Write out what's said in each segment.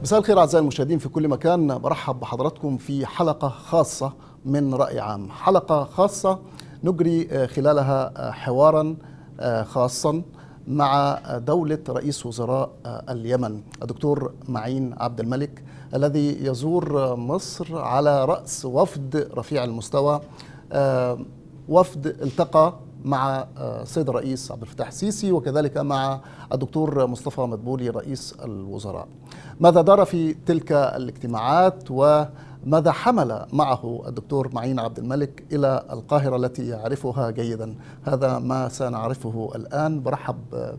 مساء الخير أعزائي المشاهدين في كل مكان، برحب بحضراتكم في حلقة خاصة من رأي عام. حلقة خاصة نجري خلالها حوارا خاصا مع دولة رئيس وزراء اليمن الدكتور معين عبد الملك، الذي يزور مصر على رأس وفد رفيع المستوى، وفد التقى مع السيد الرئيس عبد الفتاح السيسي وكذلك مع الدكتور مصطفى مدبولي رئيس الوزراء. ماذا دار في تلك الاجتماعات وماذا حمل معه الدكتور معين عبد الملك إلى القاهرة التي يعرفها جيدا؟ هذا ما سنعرفه الآن. برحب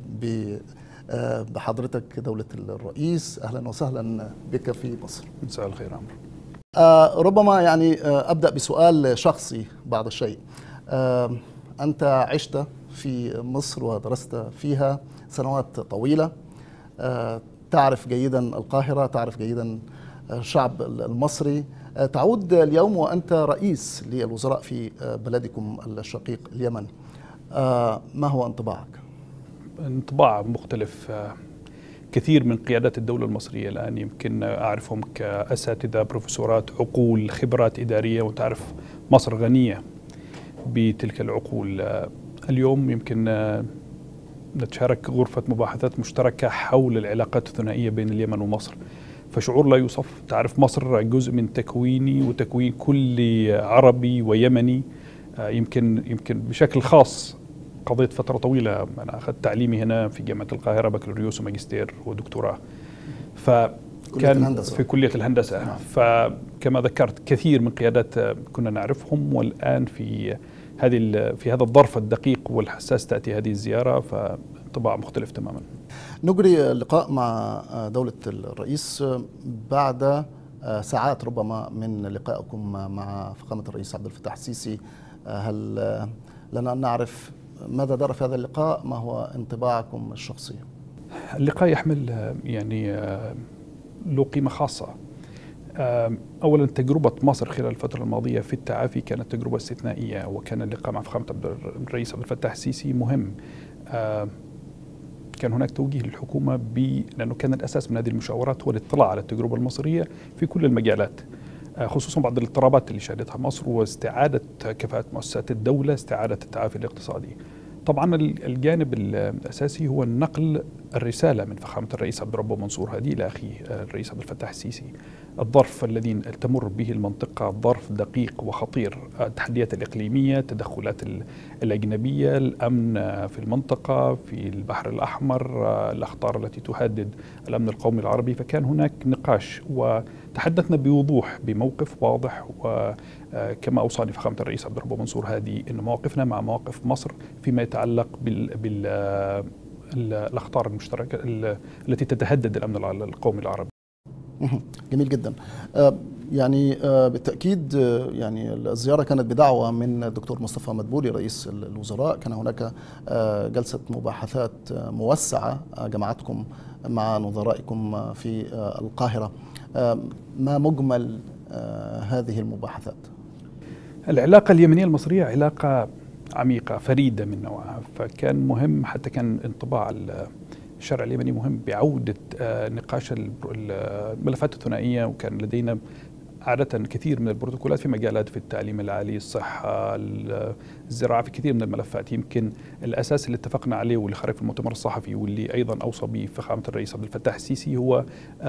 بحضرتك دولة الرئيس، أهلا وسهلا بك في مصر. مساء الخير عمرو. ربما أبدأ بسؤال شخصي بعض الشيء. أنت عشت في مصر ودرست فيها سنوات طويلة، تعرف جيدا القاهرة، تعرف جيدا الشعب المصري. تعود اليوم وأنت رئيس للوزراء في بلدكم الشقيق اليمن، ما هو انطباعك؟ انطباع مختلف. كثير من قيادات الدولة المصرية الآن يمكن أعرفهم كأساتذة، بروفيسورات، عقول، خبرات إدارية، وتعرف مصر غنية بتلك العقول. اليوم يمكن نتشارك غرفة مباحثات مشتركة حول العلاقات الثنائية بين اليمن ومصر، فشعور لا يوصف. تعرف مصر جزء من تكويني وتكوين كل عربي ويمني. يمكن بشكل خاص قضيت فترة طويلة، أنا أخذت تعليمي هنا في جامعة القاهرة، بكالوريوس وماجستير ودكتوراه، فكان في كلية الهندسة. فكما ذكرت كثير من قيادات كنا نعرفهم، والآن في هذا الظرف الدقيق والحساس تأتي هذه الزيارة، فانطباع مختلف تماما. نجري اللقاء مع دولة الرئيس بعد ساعات ربما من لقائكم مع فخامة الرئيس عبد الفتاح السيسي. هل لنا أن نعرف ماذا دار في هذا اللقاء؟ ما هو انطباعكم الشخصي؟ اللقاء يحمل له قيمة خاصة. أولا تجربة مصر خلال الفترة الماضية في التعافي كانت تجربة استثنائية، وكان اللقاء مع فخامة الرئيس عبد الفتاح السيسي مهم. كان هناك توجيه للحكومة لأنه كان الأساس من هذه المشاورات هو الاطلاع على التجربة المصرية في كل المجالات، خصوصا بعض الاضطرابات اللي شهدتها مصر، واستعادة كفاءة مؤسسات الدولة، استعادة التعافي الاقتصادي. طبعا الجانب الأساسي هو نقل الرسالة من فخامة الرئيس عبد الرب منصور هادي إلى أخيه الرئيس عبد الفتاح السيسي. الظرف الذي تمر به المنطقة ظرف دقيق وخطير، التحديات الإقليمية، التدخلات الأجنبية، الأمن في المنطقة، في البحر الأحمر، الأخطار التي تهدد الأمن القومي العربي. فكان هناك نقاش وتحدثنا بوضوح بموقف واضح، وكما أوصاني فخامة الرئيس عبد الرب منصور هادي أن مواقفنا مع مواقف مصر فيما يتعلق بالأخطار المشتركة التي تتهدد الأمن القومي العربي. جميل جدا. بالتأكيد الزيارة كانت بدعوة من الدكتور مصطفى مدبولي رئيس الوزراء. كان هناك جلسة مباحثات موسعة جمعتكم مع نظرائكم في القاهرة. ما مجمل هذه المباحثات؟ العلاقة اليمنية المصرية علاقة عميقة فريدة من نوعها، فكان مهم، حتى كان انطباع الشارع اليمني مهم بعودة نقاش الملفات الثنائية. وكان لدينا عادة كثير من البروتوكولات في مجالات، في التعليم العالي، الصحة، الزراعة، في كثير من الملفات. يمكن الأساس اللي اتفقنا عليه واللي خرج في المؤتمر الصحفي واللي أيضا أوصى به فخامة الرئيس عبد الفتاح السيسي هو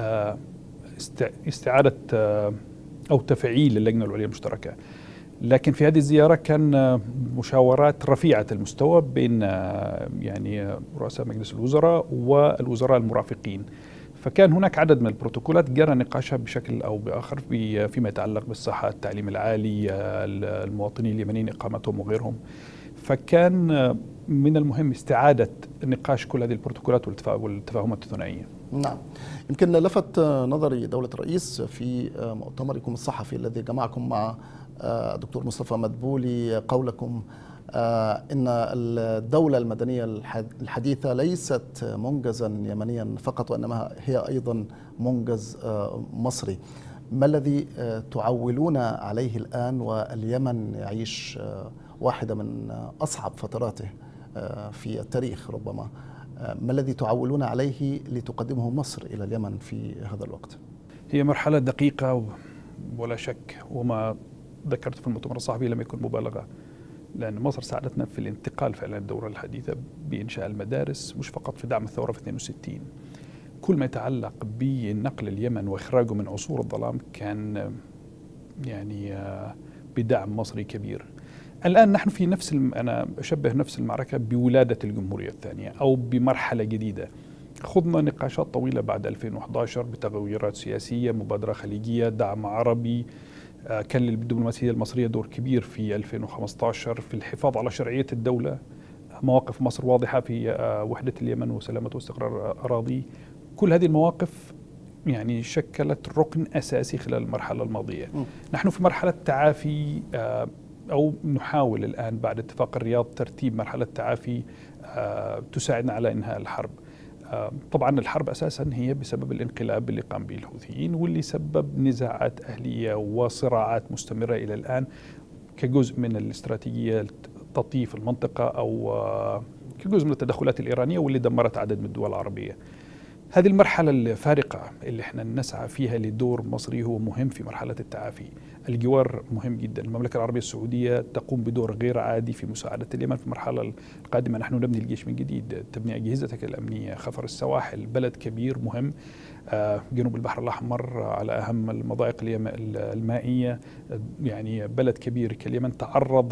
استعادة أو تفعيل اللجنة العليا المشتركة. لكن في هذه الزيارة كان مشاورات رفيعة المستوى بين رؤساء مجلس الوزراء والوزراء المرافقين، فكان هناك عدد من البروتوكولات جرى نقاشها بشكل أو بآخر فيما يتعلق بالصحة، التعليم العالي، المواطنين اليمنيين إقامتهم وغيرهم. فكان من المهم استعادة نقاش كل هذه البروتوكولات والتفاهمات الثنائية. نعم، يمكن لفت نظري دولة الرئيس في مؤتمركم الصحفي الذي جمعكم مع الدكتور مصطفى مدبولي قولكم إن الدولة المدنية الحديثة ليست منجزا يمنيا فقط، وإنما هي أيضا منجز مصري. ما الذي تعولون عليه الآن واليمن يعيش واحدة من أصعب فتراته في التاريخ ربما؟ ما الذي تعولون عليه لتقدمه مصر إلى اليمن في هذا الوقت؟ هي مرحلة دقيقة ولا شك، وما ذكرت في المؤتمر الصحفي لم يكن مبالغة، لأن مصر ساعدتنا في الانتقال فعلا الدورة الحديثة بإنشاء المدارس، مش فقط في دعم الثورة في 62. كل ما يتعلق بنقل اليمن وإخراجه من عصور الظلام كان يعني بدعم مصري كبير. الآن نحن في أنا أشبه نفس المعركة بولادة الجمهورية الثانية أو بمرحلة جديدة. خضنا نقاشات طويلة بعد 2011 بتغيرات سياسية، مبادرة خليجية، دعم عربي. كان للدبلوماسية المصرية دور كبير في 2015 في الحفاظ على شرعية الدولة. مواقف مصر واضحة في وحدة اليمن وسلامة واستقرار أراضي. كل هذه المواقف يعني شكلت ركن أساسي خلال المرحلة الماضية. نحن في مرحلة تعافي، أو نحاول الآن بعد اتفاق الرياض ترتيب مرحلة تعافي تساعدنا على إنهاء الحرب. طبعا الحرب أساسا هي بسبب الانقلاب اللي قام به الحوثيين، واللي سبب نزاعات أهلية وصراعات مستمرة إلى الآن كجزء من الاستراتيجية تطييف المنطقة، أو كجزء من التدخلات الإيرانية واللي دمرت عدد من الدول العربية. هذه المرحلة الفارقة اللي احنا نسعى فيها لدور مصري هو مهم في مرحلة التعافي. الجوار مهم جدا. المملكة العربية السعودية تقوم بدور غير عادي في مساعدة اليمن في المرحلة القادمة. نحن نبني الجيش من جديد، تبني أجهزتك الأمنية، خفر السواحل، بلد كبير مهم. جنوب البحر الأحمر على أهم المضايق المائية، يعني بلد كبير كاليمن تعرض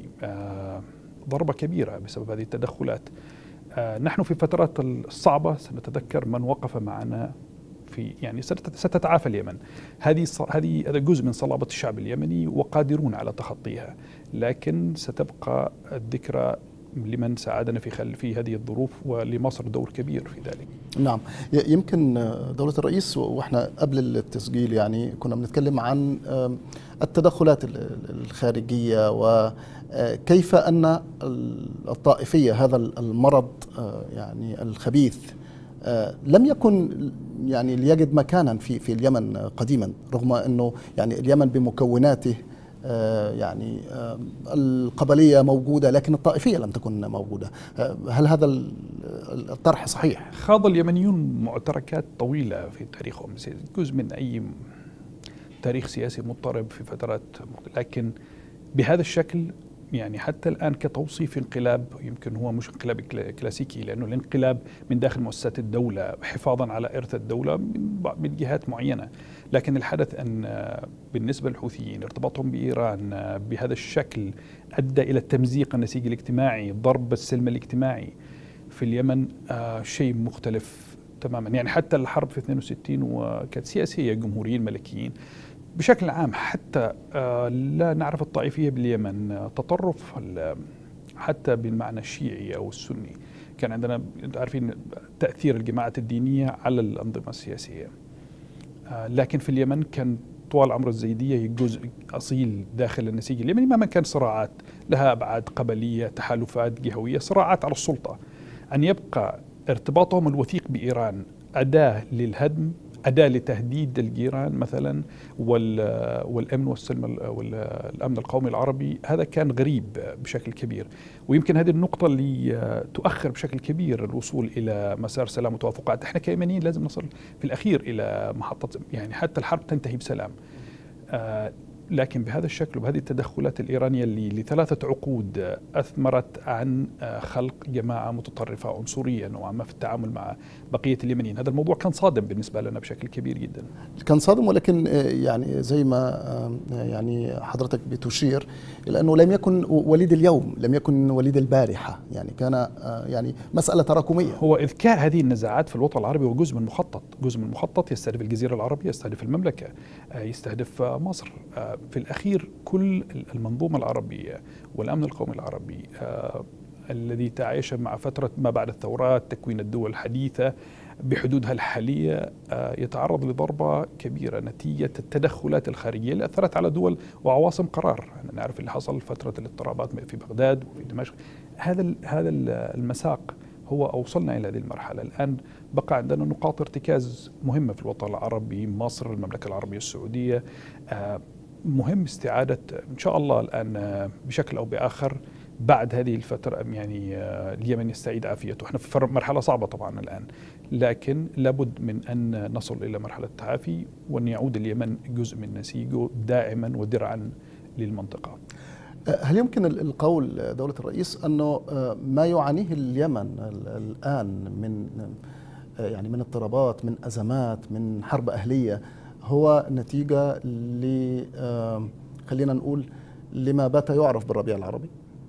لضربة كبيرة بسبب هذه التدخلات. نحن في فترات الصعبة سنتذكر من وقف معنا في، يعني ستتعافى اليمن. هذا جزء من صلابة الشعب اليمني وقادرون على تخطيها، لكن ستبقى الذكرى لمن ساعدنا في هذه الظروف، ولمصر دور كبير في ذلك. نعم، يمكن دولة الرئيس واحنا قبل التسجيل يعني كنا بنتكلم عن التدخلات الخارجية وكيف أن الطائفية، هذا المرض يعني الخبيث، لم يكن يعني ليجد مكانا في اليمن قديما، رغم أنه يعني اليمن بمكوناته يعني القبلية موجودة لكن الطائفية لم تكن موجودة. هل هذا الطرح صحيح؟ خاض اليمنيون معتركات طويلة في تاريخهم، جزء من أي تاريخ سياسي مضطرب في فترات لكن بهذا الشكل يعني حتى الآن كتوصيف انقلاب يمكن هو مش انقلاب كلاسيكي، لأنه الانقلاب من داخل مؤسسات الدولة حفاظا على إرث الدولة من جهات معينة. لكن الحدث أن بالنسبة للحوثيين ارتباطهم بإيران بهذا الشكل أدى إلى تمزيق النسيج الاجتماعي، ضرب السلم الاجتماعي في اليمن، شيء مختلف تماما. يعني حتى الحرب في 62 وكانت سياسية، جمهوريين ملكيين بشكل عام، حتى لا نعرف الطائفية باليمن، تطرف حتى بالمعنى الشيعي أو السني. كان عندنا عارفين تأثير الجماعات الدينية على الأنظمة السياسية، لكن في اليمن كان طوال عمر الزيدية جزء أصيل داخل النسيج اليمني، مهما كان صراعات لها أبعاد قبلية، تحالفات جهوية، صراعات على السلطة، أن يبقى ارتباطهم الوثيق بإيران أداة للهدم، أداة لتهديد الجيران مثلا والأمن والسلم والأمن القومي العربي. هذا كان غريب بشكل كبير، ويمكن هذه النقطة اللي تؤخر بشكل كبير الوصول إلى مسار سلام وتوافقات. احنا كيمنيين لازم نصل في الأخير إلى محطة، يعني حتى الحرب تنتهي بسلام، لكن بهذا الشكل وبهذه التدخلات الإيرانية اللي لثلاثة عقود أثمرت عن خلق جماعة متطرفة عنصرية نوعا ما في التعامل مع بقية اليمنيين. هذا الموضوع كان صادم بالنسبة لنا بشكل كبير جدا. كان صادم، ولكن يعني زي ما يعني حضرتك بتشير إلى أنه لم يكن وليد اليوم، لم يكن وليد البارحة، يعني كان يعني مسألة تراكمية. هو إذكاء هذه النزاعات في الوطن العربي هو جزء من مخطط، جزء من مخطط يستهدف الجزيرة العربية، يستهدف المملكة، يستهدف مصر. في الأخير كل المنظومة العربية والأمن القومي العربي الذي تعايش مع فترة ما بعد الثورات، تكوين الدول الحديثة بحدودها الحالية، يتعرض لضربة كبيرة نتيجة التدخلات الخارجية اللي أثرت على دول وعواصم قرار. نعرف اللي حصل فترة الاضطرابات في بغداد وفي دمشق. هذا المساق هو أوصلنا إلى هذه المرحلة. الآن بقى عندنا نقاط ارتكاز مهمة في الوطن العربي، مصر، المملكة العربية السعودية. مهم استعادة إن شاء الله الآن بشكل أو بآخر بعد هذه الفترة يعني اليمن يستعيد عافيته. احنا في مرحلة صعبة طبعا الآن، لكن لابد من أن نصل إلى مرحلة التعافي وأن يعود اليمن جزء من نسيجه داعما ودرعا للمنطقة. هل يمكن القول دولة الرئيس أنه ما يعانيه اليمن الآن من اضطرابات، من أزمات، من حرب أهلية هو نتيجة خلينا نقول لما بات يعرف بالربيع العربي؟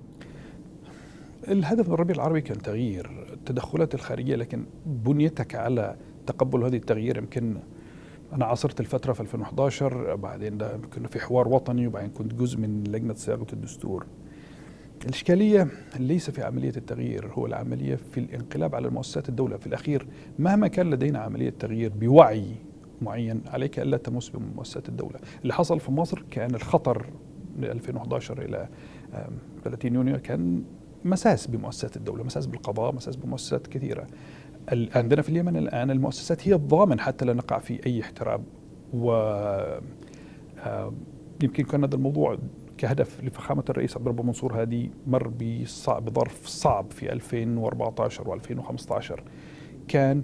الهدف من الربيع العربي كان تغيير التدخلات الخارجية، لكن بنيتك على تقبل هذه التغيير. يمكن أنا عاصرت الفترة في 2011، بعدين كنا في حوار وطني، وبعدين كنت جزء من لجنة صياغة الدستور. الإشكالية ليس في عملية التغيير، هو العملية في الانقلاب على المؤسسات الدولة. في الأخير مهما كان لدينا عملية تغيير بوعي معين، عليك ألا تمس بمؤسسات الدولة. اللي حصل في مصر كان الخطر من 2011 إلى 30 يونيو كان مساس بمؤسسات الدولة، مساس بالقضاء، مساس بمؤسسات كثيرة. عندنا في اليمن الآن المؤسسات هي الضامن حتى لا نقع في أي احتراب. و يمكن كان هذا الموضوع كهدف لفخامة الرئيس عبد الرب منصور هادي مر بظرف صعب في 2014 و2015. كان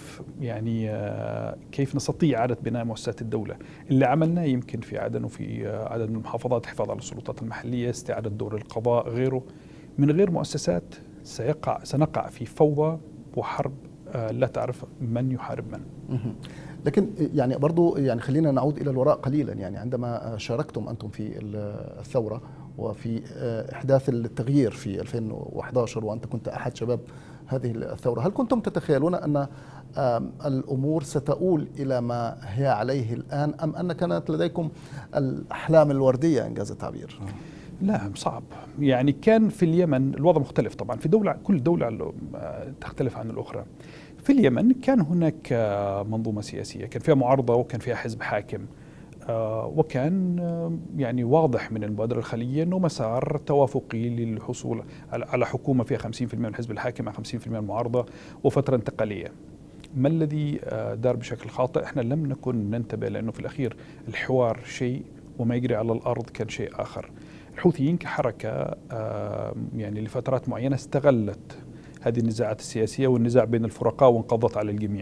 كيف نستطيع إعادة بناء مؤسسات الدولة. اللي عملناه يمكن في عدن وفي عدد من المحافظات حفاظ على السلطات المحلية، استعادة دور القضاء، غيره. من غير مؤسسات سنقع في فوضى وحرب لا تعرف من يحارب من. لكن يعني برضو خلينا نعود إلى الوراء قليلا. عندما شاركتم أنتم في الثورة وفي إحداث التغيير في 2011 وأنت كنت أحد شباب هذه الثورة، هل كنتم تتخيلون أن الأمور ستؤول إلى ما هي عليه الآن، أم أن كانت لديكم الأحلام الوردية إنجاز التعبير؟ لا، صعب. كان في اليمن الوضع مختلف طبعا، في دولة كل دولة تختلف عن الأخرى. في اليمن كان هناك منظومة سياسية كان فيها معارضة وكان فيها حزب حاكم، وكان واضح من المبادرة الخليجية أنه مسار توافقي للحصول على حكومة فيها 50% من الحزب الحاكم مع 50% من المعارضة وفترة انتقالية. ما الذي دار بشكل خاطئ؟ احنا لم نكن ننتبه، لأنه في الأخير الحوار شيء وما يجري على الأرض كان شيء آخر. الحوثيين كحركة لفترات معينة استغلت هذه النزاعات السياسية والنزاع بين الفرقاء وانقضت على الجميع.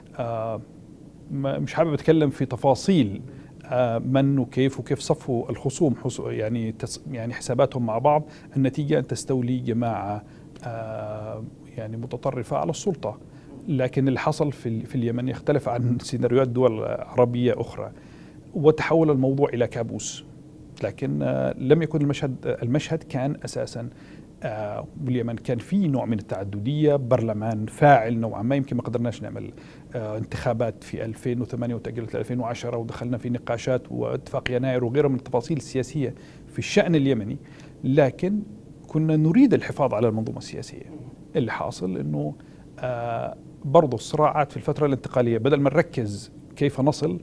مش حابب أتكلم في تفاصيل من وكيف صفوا الخصوم، حساباتهم مع بعض. النتيجة أن تستولي جماعة متطرفة على السلطة. لكن اللي حصل في اليمن يختلف عن سيناريوهات دول عربية أخرى، وتحول الموضوع إلى كابوس. لكن لم يكن المشهد كان أساسا باليمن كان في نوع من التعددية، برلمان فاعل نوعا ما. يمكن ما قدرناش نعمل انتخابات في 2008 وتأجلت ل 2010، ودخلنا في نقاشات واتفاق يناير وغيره من التفاصيل السياسية في الشأن اليمني، لكن كنا نريد الحفاظ على المنظومة السياسية. اللي حاصل أنه برضو الصراعات في الفترة الانتقالية بدل ما نركز كيف نصل،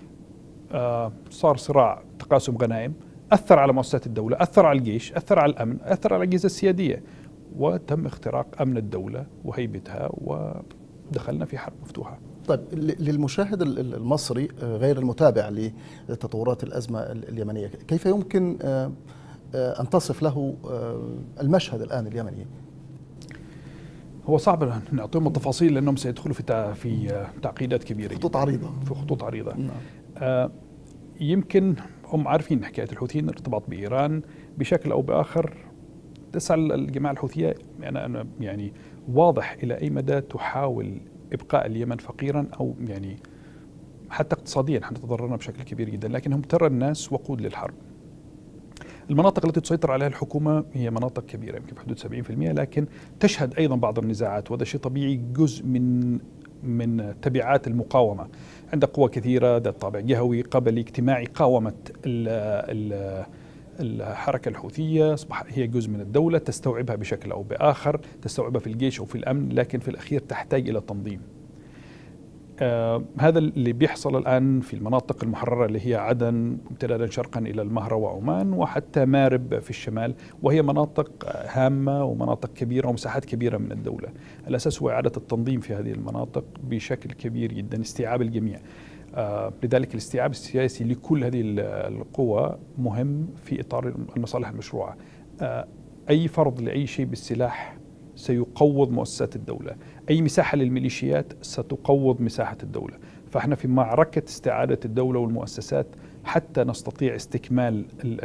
صار صراع تقاسم غنائم، أثر على مؤسسات الدولة، أثر على الجيش، أثر على الأمن، أثر على الأجهزة السيادية، وتم اختراق أمن الدولة وهيبتها، ودخلنا في حرب مفتوحة. طيب، للمشاهد المصري غير المتابع لتطورات الأزمة اليمنية، كيف يمكن أن تصف له المشهد الآن اليمني؟ هو صعب نعطيهم التفاصيل لأنهم سيدخلوا في تعقيدات كبيرة، في خطوط عريضة. يمكن هم عارفين حكاية الحوثيين، الارتباط بإيران بشكل أو بآخر. تسعى الجماعة الحوثية أنا واضح إلى أي مدى تحاول إبقاء اليمن فقيرا، أو حتى اقتصاديا حنتضررنا بشكل كبير جدا. لكنهم ترى الناس وقود للحرب. المناطق التي تسيطر عليها الحكومة هي مناطق كبيرة يمكن بحدود 70%، لكن تشهد أيضا بعض النزاعات، وهذا شيء طبيعي، جزء من تبعات المقاومة. عند قوى كثيرة ذات طابع جهوي قبلي اجتماعي قاومت الحركة الحوثية، أصبح هي جزء من الدولة، تستوعبها بشكل أو بآخر، تستوعبها في الجيش أو في الأمن، لكن في الأخير تحتاج إلى تنظيم. هذا اللي بيحصل الآن في المناطق المحررة اللي هي عدن امتدادا شرقا إلى المهرة وعمان وحتى مارب في الشمال، وهي مناطق هامة ومناطق كبيرة ومساحات كبيرة من الدولة. الأساس هو إعادة التنظيم في هذه المناطق بشكل كبير جدا، استيعاب الجميع. لذلك الاستيعاب السياسي لكل هذه القوى مهم في إطار المصالح المشروعة. أي فرض لأي شيء بالسلاح سيقوض مؤسسات الدولة، أي مساحة للميليشيات ستقوض مساحة الدولة. فإحنا في معركة استعادة الدولة والمؤسسات حتى نستطيع استكمال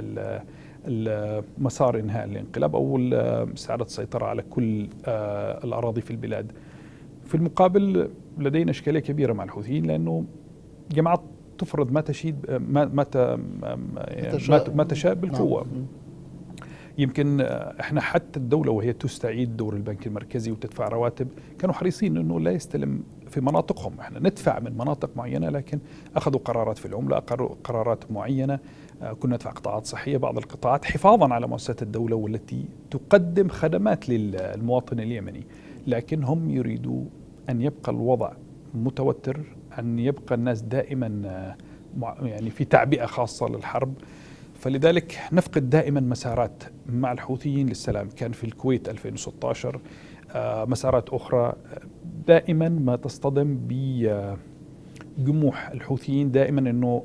مسار إنهاء الانقلاب أو استعادة السيطرة على كل الأراضي في البلاد. في المقابل لدينا إشكالية كبيرة مع الحوثيين، لأنه جماعات تفرض ما تشاء بالقوة. يمكن احنا حتى الدولة وهي تستعيد دور البنك المركزي وتدفع رواتب كانوا حريصين انه لا يستلم في مناطقهم. احنا ندفع من مناطق معينة، لكن اخذوا قرارات في العملة، قرارات معينة. كنا ندفع قطاعات صحية، بعض القطاعات حفاظا على مؤسسات الدولة والتي تقدم خدمات للمواطن اليمني، لكن هم يريدوا ان يبقى الوضع متوتر، ان يبقى الناس دائما يعني في تعبئة خاصة للحرب. فلذلك نفقد دائما مسارات مع الحوثيين للسلام. كان في الكويت 2016 مسارات أخرى، دائما ما تصطدم بجموح الحوثيين دائما أنه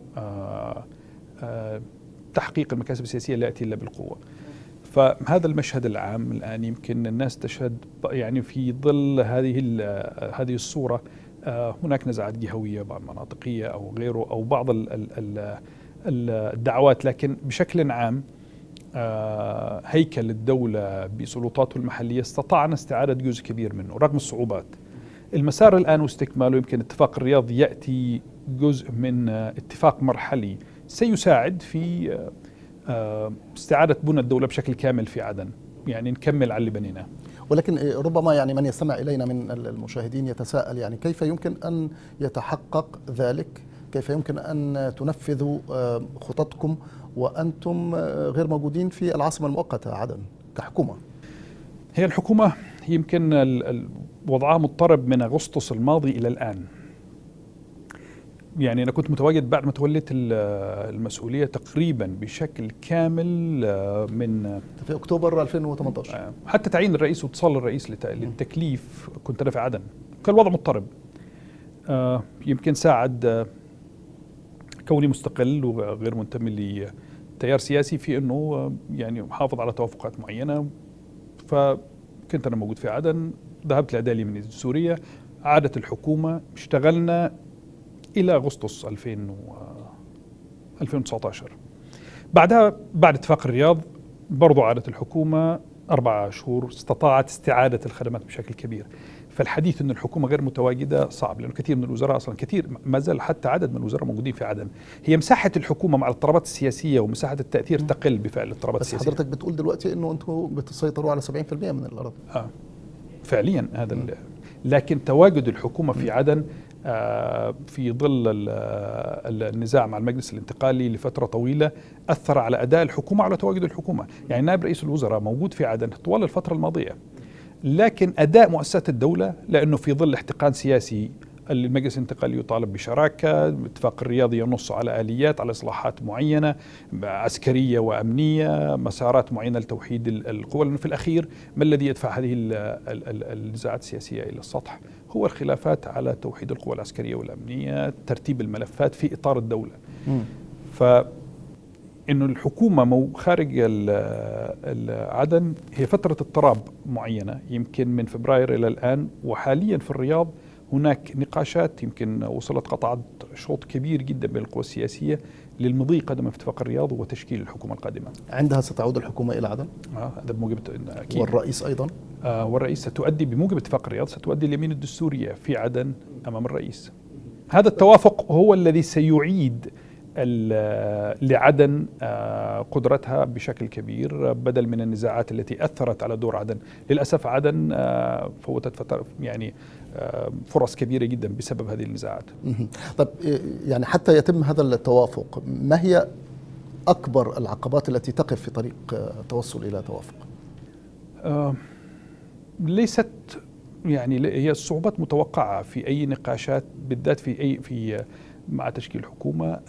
تحقيق المكاسب السياسية لا يأتي إلا بالقوة. فهذا المشهد العام الآن يمكن الناس تشهد يعني في ظل هذه الصورة. هناك نزاعات جهوية بعض مناطقية أو غيره أو بعض الدعوات، لكن بشكل عام هيكل الدولة بسلطاته المحلية استطعنا استعادة جزء كبير منه رغم الصعوبات. المسار الآن واستكماله، يمكن اتفاق الرياض يأتي جزء من اتفاق مرحلي سيساعد في استعادة بنى الدولة بشكل كامل في عدن، يعني نكمل على اللي بنيناه. ولكن ربما يعني من يستمع إلينا من المشاهدين يتساءل يعني كيف يمكن أن يتحقق ذلك؟ كيف يمكن أن تنفذوا خططكم وأنتم غير موجودين في العاصمة المؤقتة عدن كحكومة؟ هي الحكومة يمكن وضعها مضطرب من أغسطس الماضي إلى الآن. يعني أنا كنت متواجد بعد ما توليت المسؤولية تقريبا بشكل كامل من في أكتوبر 2018. حتى تعيين الرئيس واتصال الرئيس للتكليف كنت أنا في عدن. كان الوضع مضطرب. يمكن ساعد كوني مستقل وغير منتمي لتيار سياسي في أنه يعني محافظ على توافقات معينة. فكنت أنا موجود في عدن، ذهبت للأداة اليمنية السورية، عادت الحكومة، اشتغلنا إلى أغسطس 2019. بعدها بعد اتفاق الرياض برضو عادت الحكومة 4 شهور، استطاعت استعادة الخدمات بشكل كبير. فالحديث أن الحكومة غير متواجدة صعب، لأنه كثير من الوزراء أصلا كثير ما زال حتى عدد من الوزراء موجودين في عدن. هي مساحة الحكومة مع الاضطرابات السياسية ومساحة التأثير تقل بفعل الاضطرابات السياسية. بس حضرتك بتقول دلوقتي أنه أنتم بتسيطروا على 70% من الأراضي. فعليا هذا لكن تواجد الحكومة في عدن في ظل النزاع مع المجلس الانتقالي لفترة طويلة أثر على أداء الحكومة على تواجد الحكومة. يعني نائب رئيس الوزراء موجود في عدن طوال الفترة الماضية، لكن أداء مؤسسات الدولة لأنه في ظل احتقان سياسي المجلس الانتقالي يطالب بشراكة، اتفاق الرياض ينص على آليات، على إصلاحات معينة عسكرية وأمنية، مسارات معينة لتوحيد القوى. لأنه في الأخير ما الذي يدفع هذه النزاعات السياسية إلى السطح؟ هو الخلافات على توحيد القوى العسكرية والأمنية، ترتيب الملفات في إطار الدولة. إنه الحكومة خارج عدن هي فترة اضطراب معينة يمكن من فبراير إلى الآن. وحاليا في الرياض هناك نقاشات يمكن وصلت قطعت شوط كبير جدا بين القوى السياسية للمضي قدما في اتفاق الرياض وتشكيل الحكومة القادمة. عندها ستعود الحكومة إلى عدن؟ هذا بموجب أكيد. والرئيس أيضا؟ والرئيس ستؤدي بموجب اتفاق الرياض، ستؤدي اليمين الدستورية في عدن أمام الرئيس. هذا التوافق هو الذي سيعيد لعدن قدرتها بشكل كبير بدل من النزاعات التي أثرت على دور عدن. للأسف عدن فوتت يعني فرص كبيرة جدا بسبب هذه النزاعات. طيب يعني حتى يتم هذا التوافق، ما هي أكبر العقبات التي تقف في طريق التوصل إلى توافق؟ ليست يعني هي الصعوبات متوقعة في أي نقاشات، بالذات في مع تشكيل حكومة.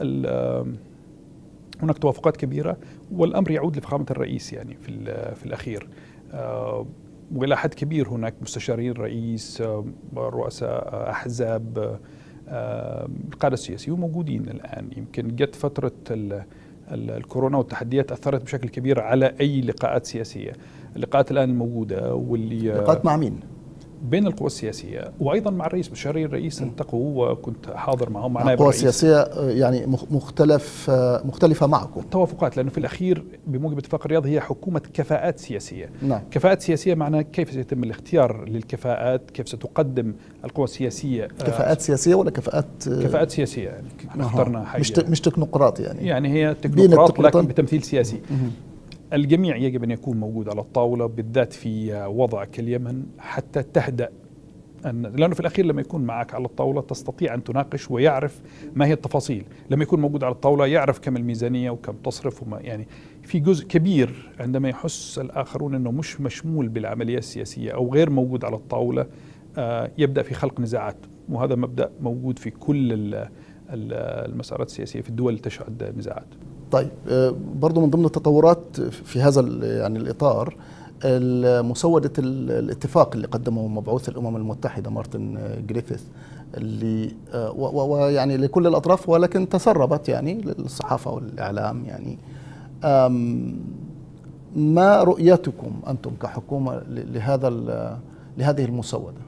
هناك توافقات كبيرة والأمر يعود لفخامة الرئيس يعني في الأخير. وإلى حد كبير هناك مستشارين رئيس، رؤساء أحزاب، القادة السياسيين موجودين الآن. يمكن جت فترة الكورونا والتحديات أثرت بشكل كبير على أي لقاءات سياسية. اللقاءات الآن الموجودة واللي لقاءات مع مين؟ بين القوى السياسية وأيضا مع الرئيس بشاري. الرئيس التقوا وكنت حاضر معهم مع نائب القوى الرئيس. السياسية يعني مختلفة معكم. توافقات، لأنه في الأخير بموجب اتفاق الرياض هي حكومة كفاءات سياسية. نعم. كفاءات سياسية معناها كيف سيتم الاختيار للكفاءات، كيف ستقدم القوى السياسية. كفاءات سياسية ولا كفاءات؟ كفاءات سياسية، يعني احنا اخترنا حاجة مش تكنوقراط يعني. يعني هي تكنوقراط لكن بتمثيل سياسي. الجميع يجب أن يكون موجود على الطاولة، بالذات في وضع كاليمن، حتى تهدأ. لأنه في الأخير لما يكون معك على الطاولة تستطيع أن تناقش ويعرف ما هي التفاصيل. لما يكون موجود على الطاولة يعرف كم الميزانية وكم تصرف وما، يعني في جزء كبير عندما يحس الآخرون أنه مش مشمول بالعملية السياسية أو غير موجود على الطاولة يبدأ في خلق نزاعات. وهذا مبدأ موجود في كل المسارات السياسية في الدول اللي تشهد نزاعات. طيب برضو من ضمن التطورات في هذا يعني الإطار مسودة الاتفاق اللي قدمه مبعوث الأمم المتحدة مارتن جريفيث، اللي ويعني لكل الأطراف ولكن تسربت يعني للصحافة والإعلام. يعني ما رؤيتكم أنتم كحكومة لهذه المسودة؟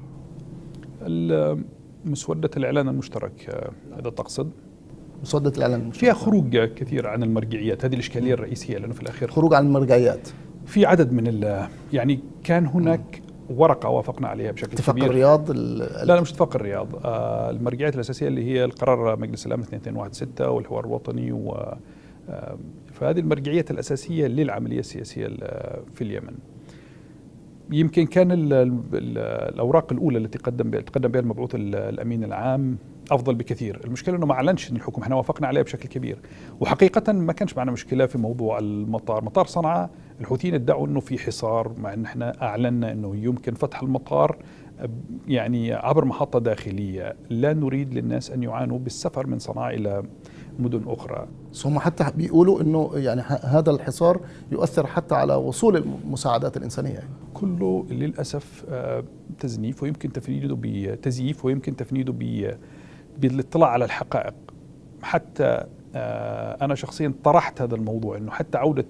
مسودة الإعلان المشترك إذا تقصد. مسودة الإعلان المشترك فيها خروج كثير عن المرجعيات، هذه الإشكالية الرئيسية، لأنه في الأخير خروج عن المرجعيات. في عدد من يعني كان هناك ورقة وافقنا عليها بشكل اتفاق كبير. الرياض لا مش اتفاق الرياض. المرجعيات الأساسية اللي هي القرار مجلس الأمن 2216 والحوار الوطني فهذه المرجعيات الأساسية للعملية السياسية في اليمن. يمكن كان الأوراق الأولى التي تقدم بها المبعوث الأمين العام أفضل بكثير. المشكلة أنه ما أعلنش أن الحكومة، احنا وافقنا عليها بشكل كبير، وحقيقة ما كانش معنا مشكلة في موضوع المطار. مطار صنعاء الحوثيين ادعوا أنه في حصار، مع أن احنا أعلنا أنه يمكن فتح المطار يعني عبر محطة داخلية. لا نريد للناس أن يعانوا بالسفر من صنعاء إلى مدن أخرى. هم حتى بيقولوا أنه يعني هذا الحصار يؤثر حتى على وصول المساعدات الإنسانية يعني. كله للأسف تزنيف، ويمكن تفنيده بتزييف، ويمكن تفنيده بالاطلاع على الحقائق. حتى أنا شخصيا طرحت هذا الموضوع، أنه حتى عودة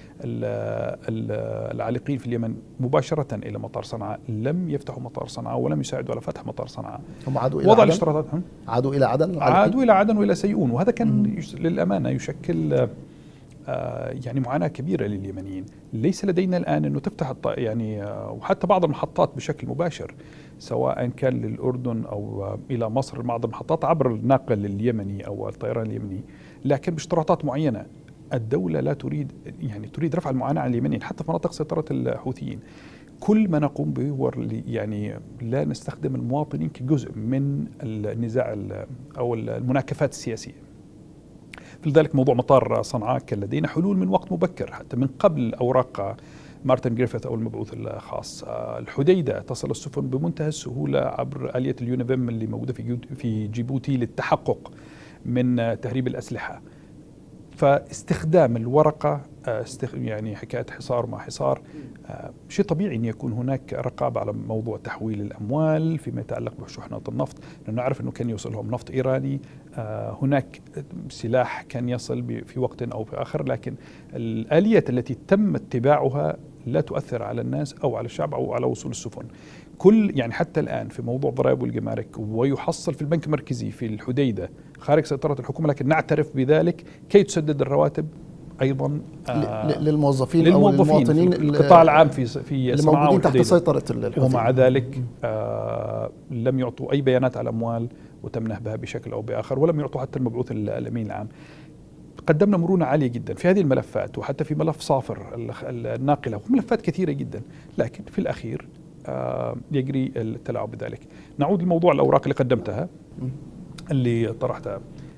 العالقين في اليمن مباشرة إلى مطار صنعاء لم يفتحوا مطار صنعاء ولم يساعدوا على فتح مطار صنعاء. هم عادوا إلى وضع عدن؟ الاشتراطات عادوا إلى عدن؟ عادوا إلى عدن وإلى سيئون، وهذا كان للأمانة يشكل يعني معاناة كبيرة لليمنيين. ليس لدينا الآن أنه تفتح يعني وحتى بعض المحطات بشكل مباشر، سواء كان للأردن أو إلى مصر، بعض المحطات عبر الناقل اليمني أو الطيران اليمني، لكن باشتراطات معينة. الدولة لا تريد، يعني تريد رفع المعاناة عن اليمنيين حتى في مناطق سيطرة الحوثيين. كل ما نقوم به هو يعني لا نستخدم المواطنين كجزء من النزاع أو المناكفات السياسية. لذلك موضوع مطار صنعاء كان لدينا حلول من وقت مبكر، حتى من قبل أوراق مارتن جريفيث أو المبعوث الخاص. الحديدة تصل السفن بمنتهى السهولة عبر آلية اليونيفيم اللي موجودة في جيبوتي للتحقق من تهريب الأسلحة. فاستخدام الورقة يعني حكاية حصار مع حصار، شيء طبيعي أن يكون هناك رقابة على موضوع تحويل الأموال فيما يتعلق بشحنات النفط، لأنه نعرف أنه كان يوصلهم نفط إيراني، هناك سلاح كان يصل في وقت أو في آخر، لكن الآليات التي تم اتباعها لا تؤثر على الناس أو على الشعب أو على وصول السفن. يعني حتى الآن في موضوع ضرائب والجمارك ويحصل في البنك المركزي في الحديدة خارج سيطرة الحكومة، لكن نعترف بذلك كي تسدد الرواتب أيضا للموظفين أو المواطنين في القطاع العام في صنعاء الموجودين تحت سيطرة الحكومة. ومع ذلك لم يعطوا أي بيانات على الأموال وتم نهبها بشكل أو بآخر، ولم يعطوا حتى المبعوث الأمين العام. قدمنا مرونة عالية جدا في هذه الملفات، وحتى في ملف صافر الناقلة وملفات كثيرة جدا، لكن في الأخير يجري التلاعب بذلك. نعود لموضوع الأوراق اللي قدمتها اللي طرحتها.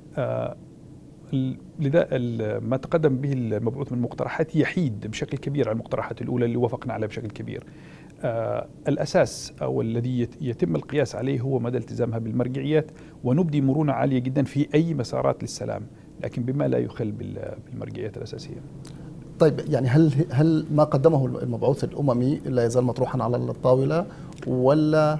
لذا ما تقدم به المبعوث من مقترحات يحيد بشكل كبير عن المقترحات الأولى اللي وافقنا عليها بشكل كبير. الأساس أو الذي يتم القياس عليه هو مدى التزامها بالمرجعيات، ونبدي مرونة عالية جدا في أي مسارات للسلام، لكن بما لا يخل بالمرجعيات الأساسية. طيب يعني هل ما قدمه المبعوث الأممي لا يزال مطروحا على الطاولة، ولا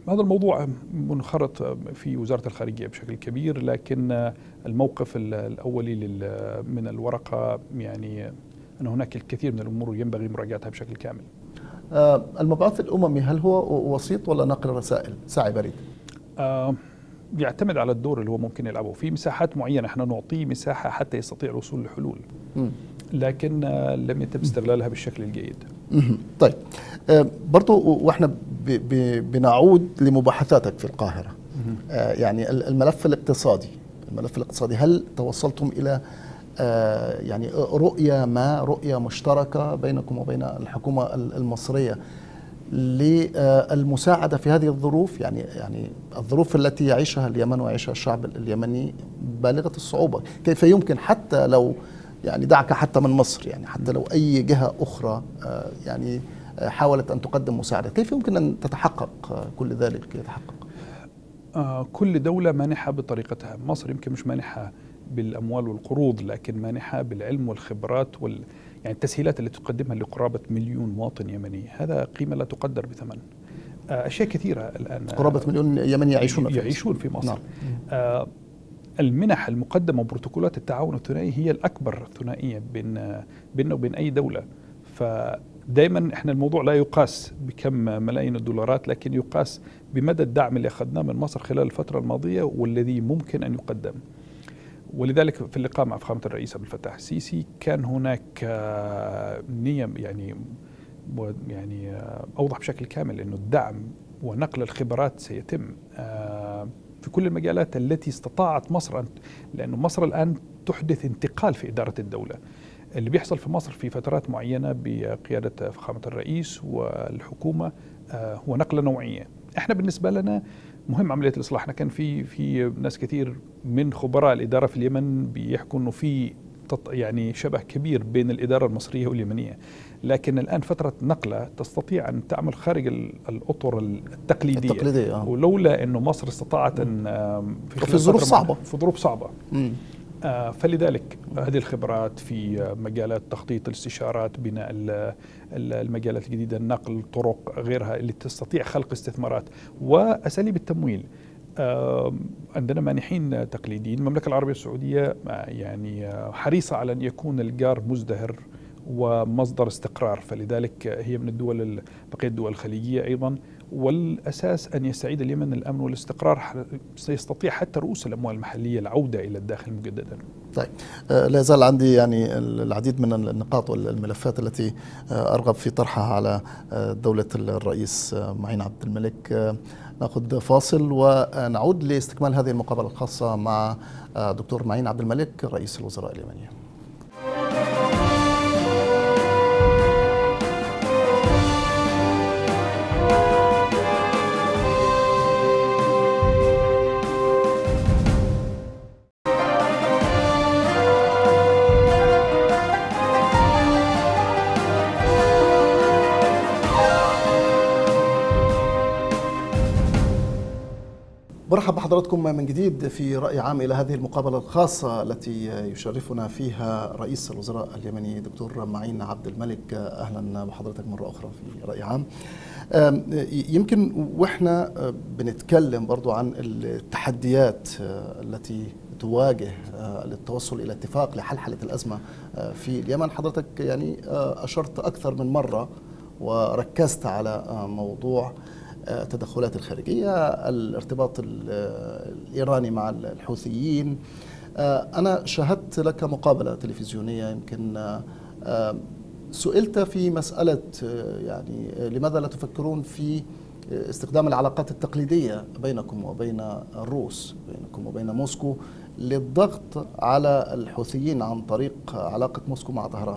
هذا الموضوع منخرط في وزارة الخارجية بشكل كبير، لكن الموقف الأولي من الورقة يعني أن هناك الكثير من الأمور ينبغي مراجعتها بشكل كامل. المبعوث الأممي هل هو وسيط ولا ناقل رسائل ساعي بريد؟ يعتمد على الدور اللي هو ممكن يلعبه في مساحات معينة. احنا نعطيه مساحة حتى يستطيع الوصول لحلول، لكن لم يتم استغلالها بالشكل الجيد. طيب، برضو واحنا بنعود لمباحثاتك في القاهرة، يعني الملف الاقتصادي هل توصلتم إلى يعني رؤية مشتركة بينكم وبين الحكومة المصرية للمساعدة في هذه الظروف؟ يعني الظروف التي يعيشها اليمن ويعيشها الشعب اليمني بالغة الصعوبة. كيف يمكن حتى لو يعني دعك حتى من مصر، يعني حتى لو أي جهة أخرى يعني حاولت أن تقدم مساعدة، كيف يمكن أن تتحقق كل ذلك يتحقق؟ كل دولة مانحة بطريقتها. مصر يمكن مش مانحة بالأموال والقروض، لكن مانحة بالعلم والخبرات يعني التسهيلات اللي تقدمها لقرابة 1,000,000 مواطن يمني، هذا قيمة لا تقدر بثمن. أشياء كثيرة الآن. قرابة 1,000,000 يمني يعيشون في مصر. نعم. المنح المقدمة وبروتوكولات التعاون الثنائي هي الأكبر ثنائية بيننا وبين أي دولة. فدائما احنا الموضوع لا يقاس بكم ملايين الدولارات، لكن يقاس بمدى الدعم اللي أخذناه من مصر خلال الفترة الماضية والذي ممكن أن يقدم. ولذلك في اللقاء مع فخامة الرئيس عبد الفتاح السيسي كان هناك نية يعني أوضح بشكل كامل أنه الدعم ونقل الخبرات سيتم في كل المجالات التي استطاعت مصر لأنه مصر الآن تحدث انتقال في إدارة الدولة. اللي بيحصل في مصر في فترات معينة بقيادة فخامة الرئيس والحكومة هو نقلة نوعية. احنا بالنسبة لنا مهم عملية الإصلاح. احنا كان في ناس كثير من خبراء الإدارة في اليمن بيحكوا انه في يعني شبه كبير بين الإدارة المصرية واليمنية، لكن الآن فترة نقلة تستطيع أن تعمل خارج الأطر التقليدية. ولولا أنه مصر استطاعت أن في ظروف صعبة فلذلك هذه الخبرات في مجالات تخطيط الاستشارات، بناء المجالات الجديدة، النقل، الطرق، غيرها اللي تستطيع خلق استثمارات وأساليب التمويل. عندنا مانحين تقليديين. المملكة العربية السعودية يعني حريصة على أن يكون الجار مزدهر ومصدر استقرار، فلذلك هي من بقية الدول الخليجية أيضا. والأساس أن يستعيد اليمن الأمن والاستقرار سيستطيع حتى رؤوس الأموال المحلية العودة إلى الداخل مجددا. طيب، لا يزال عندي يعني العديد من النقاط والملفات التي أرغب في طرحها على دولة الرئيس معين عبد الملك. نأخذ فاصل ونعود لاستكمال هذه المقابلة الخاصة مع دكتور معين عبد الملك رئيس الوزراء اليمني. برحب بحضراتكم من جديد في رأي عام إلى هذه المقابلة الخاصة التي يشرفنا فيها رئيس الوزراء اليمني دكتور معين عبد الملك. أهلا بحضرتك مرة أخرى في رأي عام. يمكن وإحنا بنتكلم برضو عن التحديات التي تواجه للتوصل إلى اتفاق لحلحلة الأزمة في اليمن، حضرتك يعني أشرت أكثر من مرة وركزت على موضوع التدخلات الخارجية، الارتباط الإيراني مع الحوثيين. أنا شاهدت لك مقابلة تلفزيونية، يمكن سئلت في مسألة يعني لماذا لا تفكرون في استخدام العلاقات التقليدية بينكم وبين الروس، بينكم وبين موسكو، للضغط على الحوثيين عن طريق علاقة موسكو مع طهران؟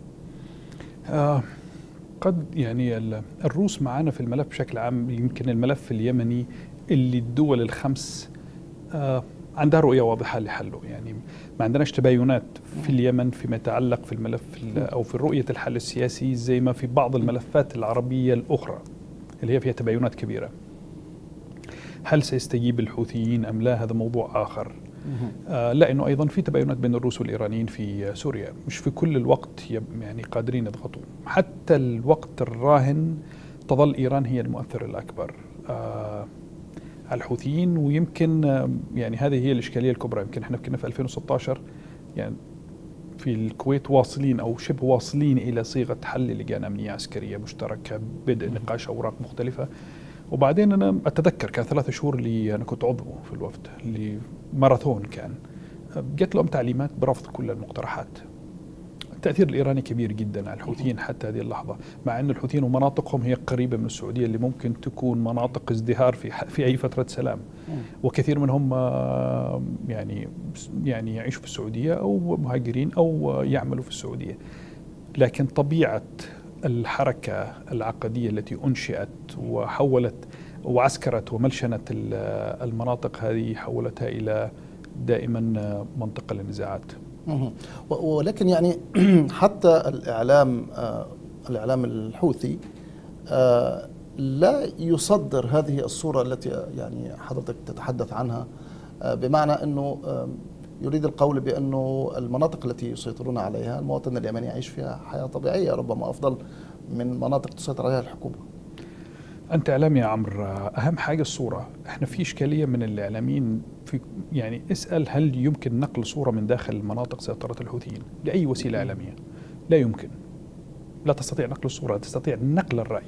قد يعني الروس معنا في الملف بشكل عام. يمكن الملف اليمني اللي الدول الخمس عندها رؤية واضحة لحله، يعني ما عندناش تباينات في اليمن فيما يتعلق في الملف أو في رؤية الحل السياسي زي ما في بعض الملفات العربية الأخرى اللي هي فيها تباينات كبيرة. هل سيستجيب الحوثيين أم لا؟ هذا موضوع آخر. لأنه أيضا في تباينات بين الروس والإيرانيين في سوريا، مش في كل الوقت يعني قادرين يضغطوا. حتى الوقت الراهن تظل إيران هي المؤثر الأكبر على الحوثيين. ويمكن يعني هذه هي الإشكالية الكبرى. يمكن احنا كنا في 2016 يعني في الكويت واصلين أو شبه واصلين إلى صيغة حل لجان أمنية عسكرية مشتركة، بدء نقاش أوراق مختلفة. وبعدين أنا أتذكر كان 3 شهور اللي أنا كنت عضو في الوفد اللي ماراثون كان، جت لهم تعليمات برفض كل المقترحات. التأثير الإيراني كبير جدا على الحوثيين حتى هذه اللحظة، مع أن الحوثيين ومناطقهم هي قريبة من السعودية اللي ممكن تكون مناطق ازدهار في أي فترة سلام. وكثير منهم يعني يعيشوا في السعودية أو مهاجرين أو يعملوا في السعودية. لكن طبيعة الحركة العقدية التي أنشئت وحولت وعسكرت وملشنت المناطق هذه، حولتها إلى دائما منطقة للنزاعات. ولكن يعني حتى الإعلام الحوثي لا يصدر هذه الصورة التي يعني حضرتك تتحدث عنها، بمعنى أنه يريد القول بأنه المناطق التي يسيطرون عليها المواطن اليمني يعيش فيها حياة طبيعية ربما أفضل من مناطق تسيطر عليها الحكومة. أنت إعلامي يا عمرو، أهم حاجة الصورة. إحنا في إشكالية من الإعلاميين في يعني اسأل هل يمكن نقل صورة من داخل مناطق سيطرة الحوثيين بأي وسيلة إعلامية؟ لا يمكن. لا تستطيع نقل الصورة، تستطيع نقل الرأي.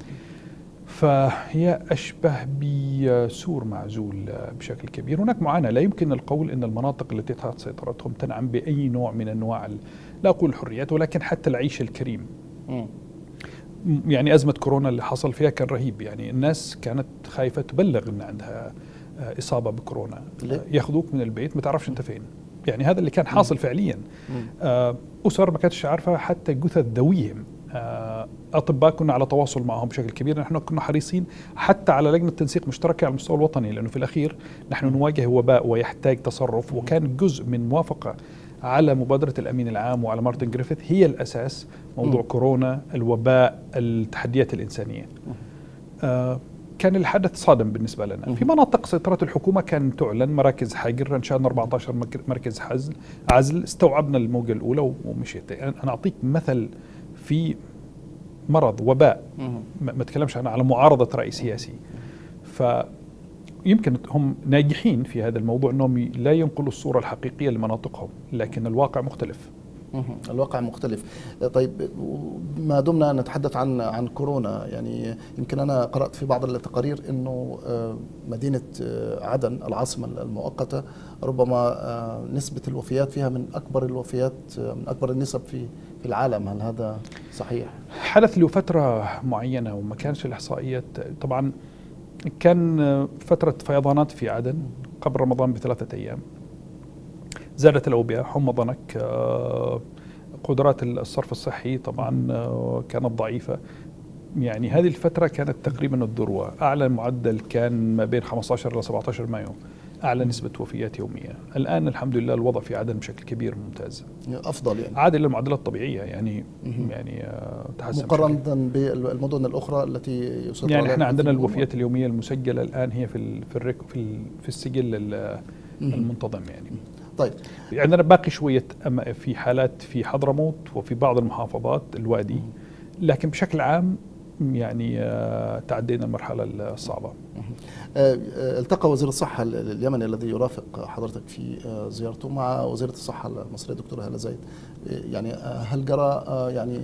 فهي أشبه بسور معزول بشكل كبير. هناك معاناة، لا يمكن القول أن المناطق التي تحت سيطرتهم تنعم بأي نوع من أنواع لا أقول الحريات ولكن حتى العيش الكريم. يعني أزمة كورونا اللي حصل فيها كان رهيب. يعني الناس كانت خايفة تبلغ أن عندها إصابة بكورونا، ياخذوك من البيت ما تعرفش أنت فين. يعني هذا اللي كان حاصل فعليا. أسر ما كانتش عارفة حتى جثث ذويهم. أطباء كنا على تواصل معهم بشكل كبير. نحن كنا حريصين حتى على لجنة تنسيق مشتركة على المستوى الوطني، لأنه في الأخير نحن نواجه وباء ويحتاج تصرف. وكان جزء من موافقة على مبادرة الأمين العام وعلى مارتن جريفيث هي الأساس، موضوع كورونا، الوباء، التحديات الإنسانية. كان الحدث صادم بالنسبة لنا. في مناطق سيطرة الحكومة كان تعلن مراكز حجر، انشأنا 14 مركز عزل، استوعبنا الموجة الأولى ومشيت. أنا أعطيك مثل في مرض وباء، ما اتكلمش أنا على معارضة رأي سياسي. فيمكن هم ناجحين في هذا الموضوع أنهم لا ينقلوا الصورة الحقيقية لمناطقهم، لكن الواقع مختلف. الواقع مختلف. طيب ما دمنا نتحدث عن كورونا، يعني يمكن أنا قرأت في بعض التقارير أنه مدينة عدن العاصمة المؤقتة ربما نسبة الوفيات فيها من أكبر الوفيات، من أكبر النسب في العالم. هل هذا صحيح؟ حدث له فترة معينة وما كانش الإحصائيات. طبعا كان فترة فيضانات في عدن قبل رمضان ب3 أيام، زادت الأوبئة، حمى ضنك، قدرات الصرف الصحي طبعا كانت ضعيفة. يعني هذه الفترة كانت تقريبا الذروة. أعلى معدل كان ما بين 15 إلى 17 مايو، أعلى نسبة وفيات يومية. الآن الحمد لله الوضع في عدن بشكل كبير ممتاز، أفضل يعني عاد إلى المعدلات الطبيعية. يعني تحسن مقارنة بالمدن الأخرى التي يسيطر عليها. يعني احنا عندنا الوفيات اليومية المسجلة الآن هي في السجل المنتظم. يعني طيب عندنا باقي شوية في حالات في حضرموت وفي بعض المحافظات الوادي، لكن بشكل عام يعني تعدينا المرحلة الصعبة. التقى وزير الصحة اليمني الذي يرافق حضرتك في زيارته مع وزيرة الصحة المصرية دكتورة هالة زايد. يعني هل جرى يعني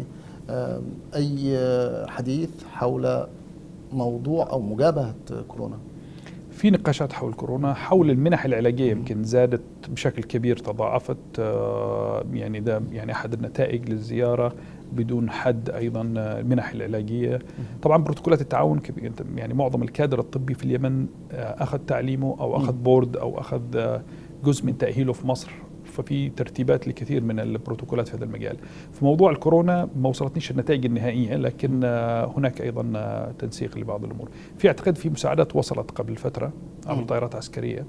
أي حديث حول موضوع أو مجابهة كورونا؟ في نقاشات حول كورونا، حول المنح العلاجية يمكن زادت بشكل كبير، تضاعفت. يعني ده يعني أحد النتائج للزيارة بدون حد. أيضا المنح العلاجية طبعا بروتوكولات التعاون كبير. يعني معظم الكادر الطبي في اليمن أخذ تعليمه أو أخذ بورد أو أخذ جزء من تأهيله في مصر، ففي ترتيبات لكثير من البروتوكولات في هذا المجال. في موضوع الكورونا ما وصلتنيش النتائج النهائية، لكن هناك أيضا تنسيق لبعض الأمور. في اعتقاد في مساعدات وصلت قبل فترة عبر طائرات عسكرية،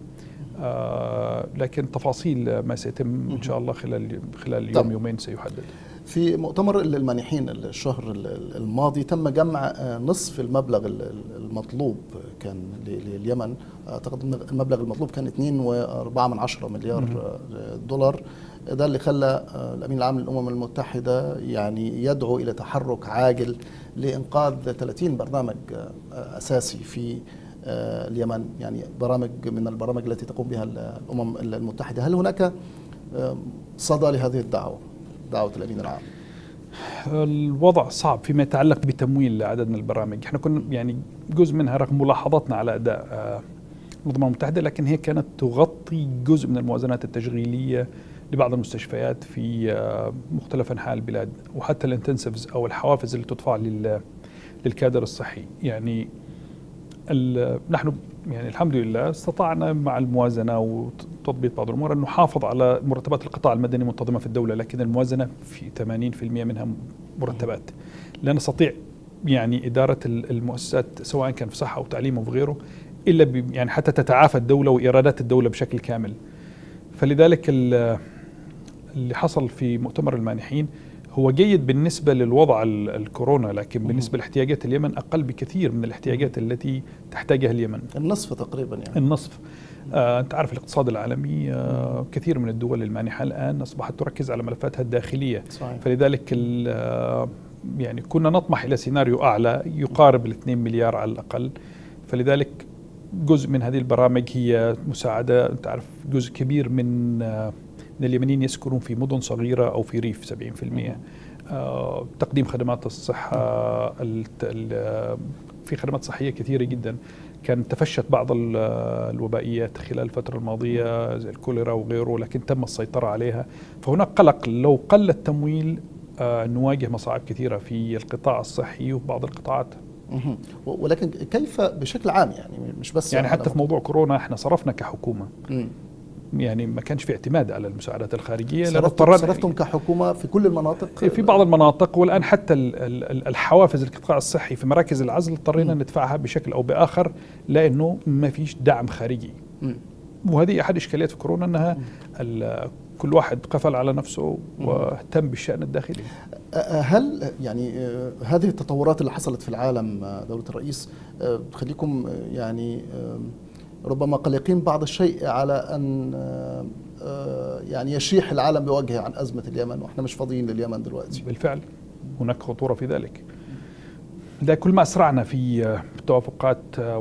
لكن تفاصيل ما سيتم إن شاء الله خلال يوم يومين سيحدد. في مؤتمر المانحين الشهر الماضي تم جمع نصف المبلغ المطلوب كان لليمن. أعتقد المبلغ المطلوب كان 2.4 مليار دولار. ده اللي خلى الأمين العام للأمم المتحدة يعني يدعو إلى تحرك عاجل لإنقاذ 30 برنامج أساسي في اليمن، يعني برامج من البرامج التي تقوم بها الأمم المتحدة. هل هناك صدى لهذه الدعوة، دعوة الأمين العام؟ الوضع صعب فيما يتعلق بتمويل عدد من البرامج. احنا كنا يعني جزء منها رغم ملاحظاتنا على أداء الأمم المتحدة، لكن هي كانت تغطي جزء من الموازنات التشغيلية لبعض المستشفيات في مختلف أنحاء البلاد، وحتى الانتنسيفز أو الحوافز اللي تدفع للكادر الصحي. يعني نحن يعني الحمد لله استطعنا مع الموازنة وتطبيق بعض الأمور أن نحافظ على مرتبات القطاع المدني منتظمة في الدولة، لكن الموازنة في 80% منها مرتبات. لا نستطيع يعني إدارة المؤسسات سواء كان في صحة أو تعليم أو في غيره إلا يعني حتى تتعافى الدولة وإيرادات الدولة بشكل كامل. فلذلك اللي حصل في مؤتمر المانحين هو جيد بالنسبة للوضع الكورونا، لكن بالنسبة لاحتياجات اليمن أقل بكثير من الاحتياجات التي تحتاجها اليمن. النصف تقريبا يعني. النصف. أنت عارف الاقتصاد العالمي كثير من الدول المانحة الآن أصبحت تركز على ملفاتها الداخلية. صحيح. فلذلك يعني كنا نطمح إلى سيناريو أعلى يقارب ال2 مليار على الأقل. فلذلك جزء من هذه البرامج هي مساعدة. أنت عارف جزء كبير من اليمنيين يسكنون في مدن صغيرة أو في ريف 70%. تقديم خدمات الصحة، في خدمات صحية كثيرة جدا. كان تفشت بعض الوبائيات خلال الفترة الماضية زي الكوليرا وغيره، لكن تم السيطرة عليها. فهناك قلق لو قل التمويل نواجه مصاعب كثيرة في القطاع الصحي وبعض القطاعات. ولكن كيف بشكل عام، يعني مش بس يعني حتى في موضوع كورونا احنا صرفنا كحكومة. يعني ما كانش في اعتماد على المساعدات الخارجية. صرفتم كحكومة في كل المناطق؟ في بعض المناطق، والآن حتى الحوافز القطاع الصحي في مراكز العزل اضطرينا ندفعها بشكل أو بآخر لأنه ما فيش دعم خارجي. وهذه أحد إشكاليات في كورونا، أنها كل واحد قفل على نفسه واهتم بالشأن الداخلي. هل يعني هذه التطورات اللي حصلت في العالم دولة الرئيس تخليكم يعني ربما قلقين بعض الشيء على أن يعني يشيح العالم بوجهه عن أزمة اليمن، وإحنا مش فاضيين لليمن دلوقتي؟ بالفعل هناك خطورة في ذلك. ده كل ما أسرعنا في التوافقات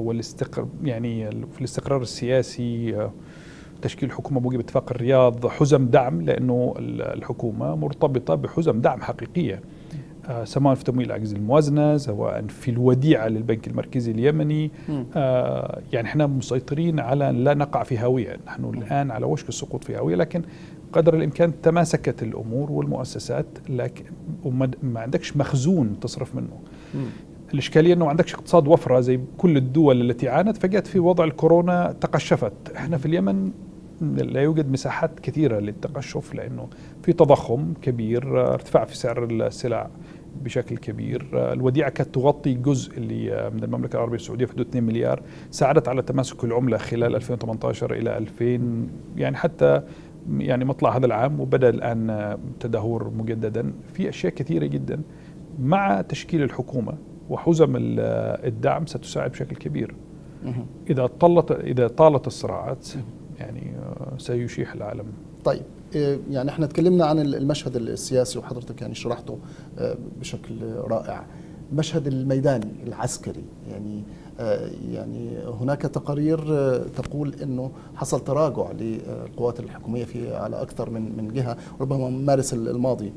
يعني في الاستقرار السياسي، تشكيل حكومة موجب اتفاق الرياض، حزم دعم، لأنه الحكومة مرتبطة بحزم دعم حقيقية، سواء في تمويل عجز الموازنة، سواء في الوديعة للبنك المركزي اليمني. يعني احنا مسيطرين على أن لا نقع في هاوية. نحن الآن على وشك السقوط في هاوية، لكن قدر الإمكان تماسكت الأمور والمؤسسات، لكن ما عندكش مخزون تصرف منه. الإشكالية أنه ما عندكش اقتصاد وفرة زي كل الدول التي عانت، فجأت في وضع الكورونا تقشفت. احنا في اليمن لا يوجد مساحات كثيرة للتقشف، لأنه في تضخم كبير، ارتفاع في سعر السلع بشكل كبير. الوديعة كانت تغطي جزء اللي من المملكة العربية السعودية في حدود 2 مليار، ساعدت على تماسك العملة خلال 2018 إلى 2000، يعني حتى يعني مطلع هذا العام، وبدأ الآن تدهور مجددا. في أشياء كثيرة جدا مع تشكيل الحكومة وحزم الدعم ستساعد بشكل كبير. إذا طالت الصراعات يعني سيشيح العالم. طيب، يعني احنا تكلمنا عن المشهد السياسي وحضرتك يعني شرحته بشكل رائع. المشهد الميداني العسكري، يعني هناك تقارير تقول انه حصل تراجع للقوات الحكومية على اكثر من جهة، ربما مارس الماضي.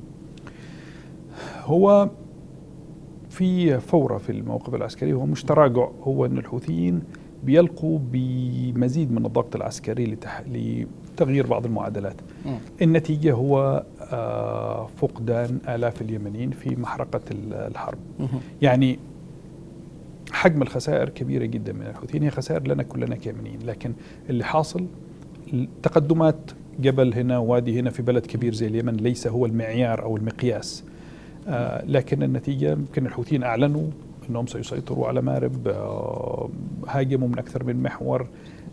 هو في فورة في الموقف العسكري، هو مش تراجع، هو أن الحوثيين بيلقوا بمزيد من الضغط العسكري لتغيير بعض المعادلات. النتيجة هو فقدان آلاف اليمنيين في محرقة الحرب. يعني حجم الخسائر كبيرة جدا من الحوثيين، هي خسائر لنا كلنا كيمنيين، لكن اللي حاصل تقدمات جبل هنا وادي هنا في بلد كبير زي اليمن ليس هو المعيار أو المقياس. لكن النتيجة يمكن الحوثيين أعلنوا أنهم سيسيطروا على مارب، هاجموا من أكثر من محور.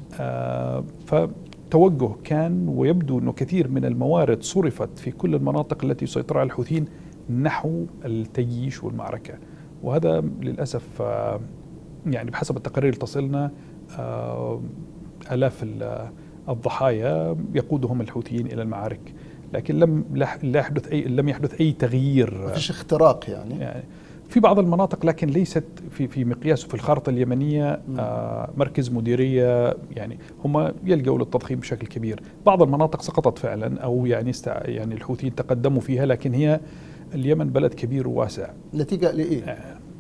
فتوجه كان ويبدو أنه كثير من الموارد صرفت في كل المناطق التي يسيطر على الحوثيين نحو التجيش والمعركة، وهذا للأسف يعني بحسب التقارير اللي تصلنا آلاف الضحايا يقودهم الحوثيين إلى المعارك، لكن لم يحدث أي تغيير. ما فيش اختراق يعني في بعض المناطق، لكن ليست في مقياسه في الخارطة اليمنية مركز مديرية، يعني هم يلجأوا للتضخيم بشكل كبير. بعض المناطق سقطت فعلا، أو يعني الحوثيين تقدموا فيها، لكن هي اليمن بلد كبير وواسع. نتيجة لإيه؟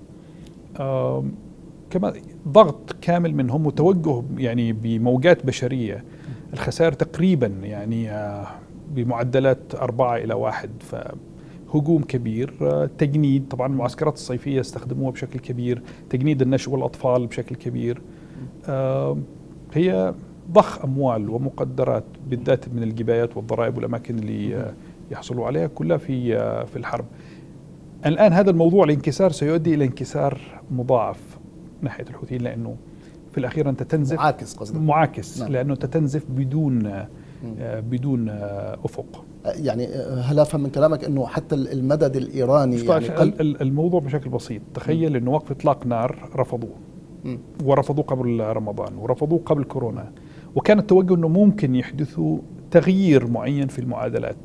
كما ضغط كامل منهم وتوجه يعني بموجات بشرية. الخسائر تقريبا يعني بمعدلات 4-1، فهجوم كبير، تجنيد. طبعا المعسكرات الصيفية استخدموها بشكل كبير، تجنيد النشء والأطفال بشكل كبير. هي ضخ أموال ومقدرات بالذات من الجبايات والضرائب والأماكن اللي يحصلوا عليها كلها في الحرب. الآن هذا الموضوع الانكسار سيؤدي إلى انكسار مضاعف ناحية الحوثيين، لأنه في الأخير أنت تنزف معاكس نعم. لأنه تنزف بدون أفق. يعني هل أفهم من كلامك أنه حتى المدد الإيراني يعني الموضوع بشكل بسيط. تخيل أنه وقف إطلاق نار رفضوه، ورفضوه قبل رمضان، ورفضوه قبل كورونا، وكان التوجه أنه ممكن يحدثوا تغيير معين في المعادلات.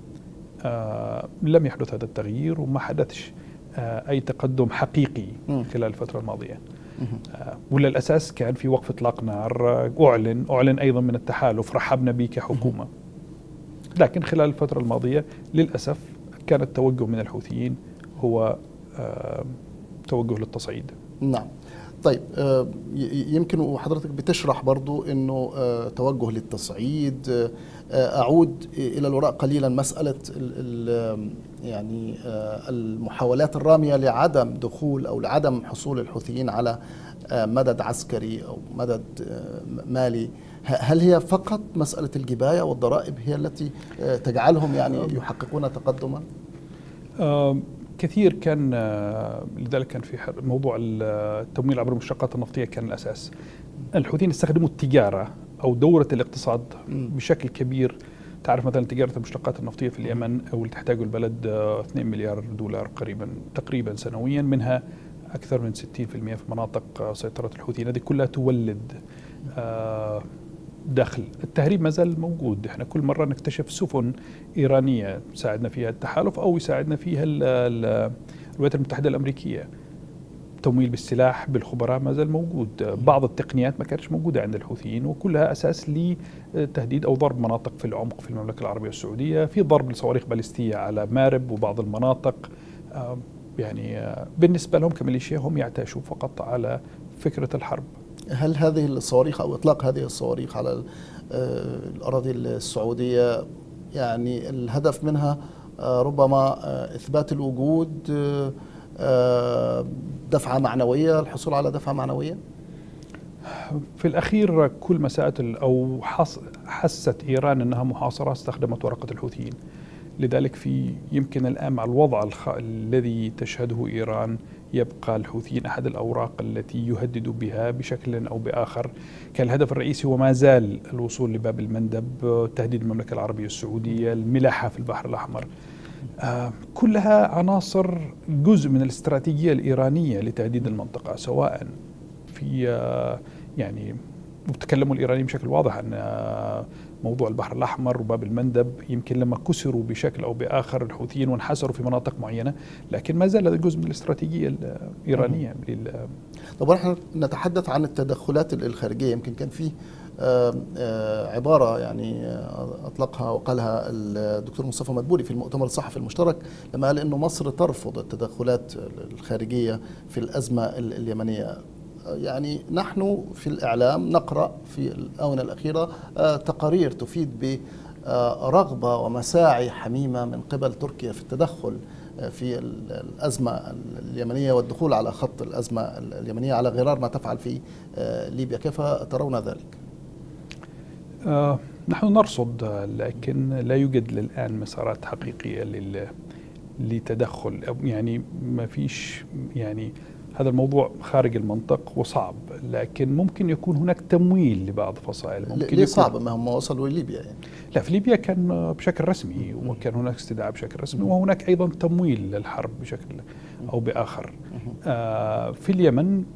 لم يحدث هذا التغيير، وما حدثش أي تقدم حقيقي خلال الفترة الماضية. ولا الأساس كان في وقف إطلاق نار أعلن أيضا من التحالف، رحبنا به كحكومة، لكن خلال الفترة الماضية للأسف كان التوجه من الحوثيين هو توجه للتصعيد. نعم. طيب يمكن وحضرتك بتشرح برضو أنه توجه للتصعيد. أعود إلى الوراء قليلا، مسألة يعني المحاولات الرامية لعدم دخول أو لعدم حصول الحوثيين على مدد عسكري أو مدد مالي، هل هي فقط مسألة الجباية والضرائب هي التي تجعلهم يعني يحققون تقدما؟ كثير كان، لذلك كان في موضوع التمويل عبر المشتقات النفطية كان الأساس. الحوثيين استخدموا التجارة أو دورة الاقتصاد بشكل كبير. تعرف مثلا تجارة المشتقات النفطية في اليمن أو اللي تحتاجه البلد 2 مليار دولار تقريبا سنويا، منها أكثر من 60% في مناطق سيطرة الحوثيين. هذه كلها تولد دخل. التهريب ما زال موجود، احنا كل مرة نكتشف سفن إيرانية يساعدنا فيها التحالف أو يساعدنا فيها الولايات المتحدة الأمريكية. تمويل بالسلاح بالخبراء ما زال موجود. بعض التقنيات ما كانتش موجودة عند الحوثيين، وكلها أساس لتهديد أو ضرب مناطق في العمق في المملكة العربية السعودية، في ضرب لصواريخ باليستية على مارب وبعض المناطق. يعني بالنسبة لهم كميليشيا هم يعتاشوا فقط على فكرة الحرب. هل هذه الصواريخ أو إطلاق هذه الصواريخ على الأراضي السعودية يعني الهدف منها ربما إثبات الوجود، دفعة معنوية، الحصول على دفعة معنوية؟ في الأخير كل مسائل أو حست إيران أنها محاصرة استخدمت ورقة الحوثيين. لذلك يمكن الآن مع الوضع الذي تشهده إيران يبقى الحوثيين أحد الأوراق التي يهدد بها بشكل أو بآخر. كان الهدف الرئيسي وما زال الوصول لباب المندب، تهديد المملكة العربية السعودية، الملاحة في البحر الأحمر. كلها عناصر جزء من الاستراتيجية الإيرانية لتهديد المنطقة، سواء في يعني وتكلموا الإيرانيين بشكل واضح عن موضوع البحر الأحمر وباب المندب. يمكن لما كسروا بشكل أو بآخر الحوثيين وانحسروا في مناطق معينة، لكن ما زال هذا جزء من الاستراتيجية الإيرانية. طب ونحن نتحدث عن التدخلات الخارجية، يمكن كان في عبارة يعني أطلقها وقالها الدكتور مصطفى مدبولي في المؤتمر الصحفي المشترك لما قال إنه مصر ترفض التدخلات الخارجية في الأزمة اليمنية. يعني نحن في الإعلام نقرأ في الآونة الأخيرة تقارير تفيد برغبة ومساعي حميمة من قبل تركيا في التدخل في الأزمة اليمنية والدخول على خط الأزمة اليمنية على غرار ما تفعل في ليبيا. كيف ترون ذلك؟ نحن نرصد، لكن لا يوجد الآن مسارات حقيقية لتدخل. يعني ما فيش، يعني هذا الموضوع خارج المنطق وصعب، لكن ممكن يكون هناك تمويل لبعض فصائل. ممكن ليه صعب؟ ما هم وصلوا لليبيا يعني. لا، في ليبيا كان بشكل رسمي، وكان هناك استدعاء بشكل رسمي، وهناك أيضا تمويل للحرب بشكل أو بآخر. في اليمن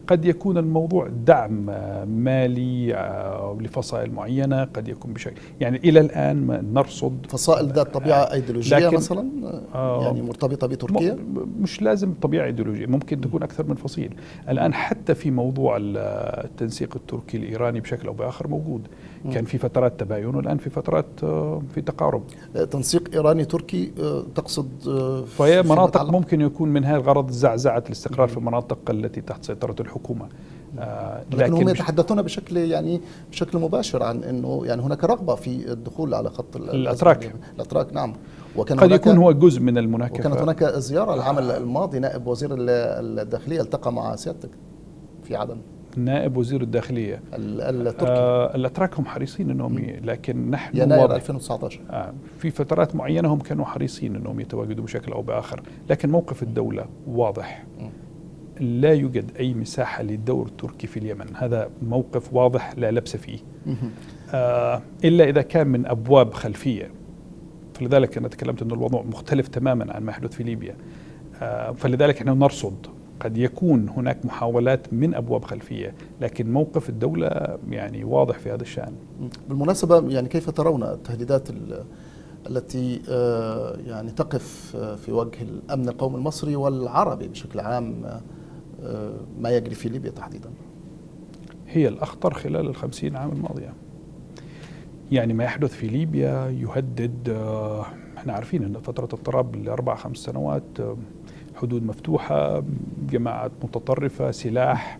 قد يكون الموضوع دعم مالي لفصائل معينة، قد يكون بشكل يعني إلى الآن نرصد فصائل ذات طبيعة أيديولوجية مثلا يعني مرتبطة بتركيا. مش لازم طبيعة أيديولوجية، ممكن تكون أكثر من فصيل. الآن حتى في موضوع التنسيق التركي الإيراني بشكل أو بآخر موجود. كان في فترات تباين والآن في فترات في تقارب. تنسيق إيراني تركي تقصد؟ فهي مناطق ممكن يكون منها الغرض زعزعة الاستقرار في المناطق التي تحت سيطرة الحكومة. لكن هم يتحدثون بشكل مباشر عن أنه يعني هناك رغبة في الدخول على خط الأتراك. نعم. قد يكون هو جزء من المناكفة. وكانت هناك زيارة العام الماضي، نائب وزير الداخلية التقى مع سيادتك في عدن. نائب وزير الداخلية التركي. الأتراك هم حريصين أنهم لكن نحن يناير 2019 في فترات معينة هم كانوا حريصين أنهم يتواجدوا بشكل أو بآخر، لكن موقف الدولة واضح. لا يوجد أي مساحة للدور التركي في اليمن، هذا موقف واضح لا لبس فيه. إلا إذا كان من أبواب خلفية، فلذلك أنا تكلمت أن الوضع مختلف تماما عن ما يحدث في ليبيا. فلذلك نحن نرصد قد يكون هناك محاولات من أبواب خلفية، لكن موقف الدولة يعني واضح في هذا الشأن. بالمناسبة يعني كيف ترون التهديدات التي يعني تقف في وجه الأمن القومي المصري والعربي بشكل عام، ما يجري في ليبيا تحديدا؟ هي الأخطر خلال 50 عام الماضية. يعني ما يحدث في ليبيا يهدد، احنا عارفين أن فترة اضطراب ل4-5 سنوات، حدود مفتوحة، جماعات متطرفة، سلاح،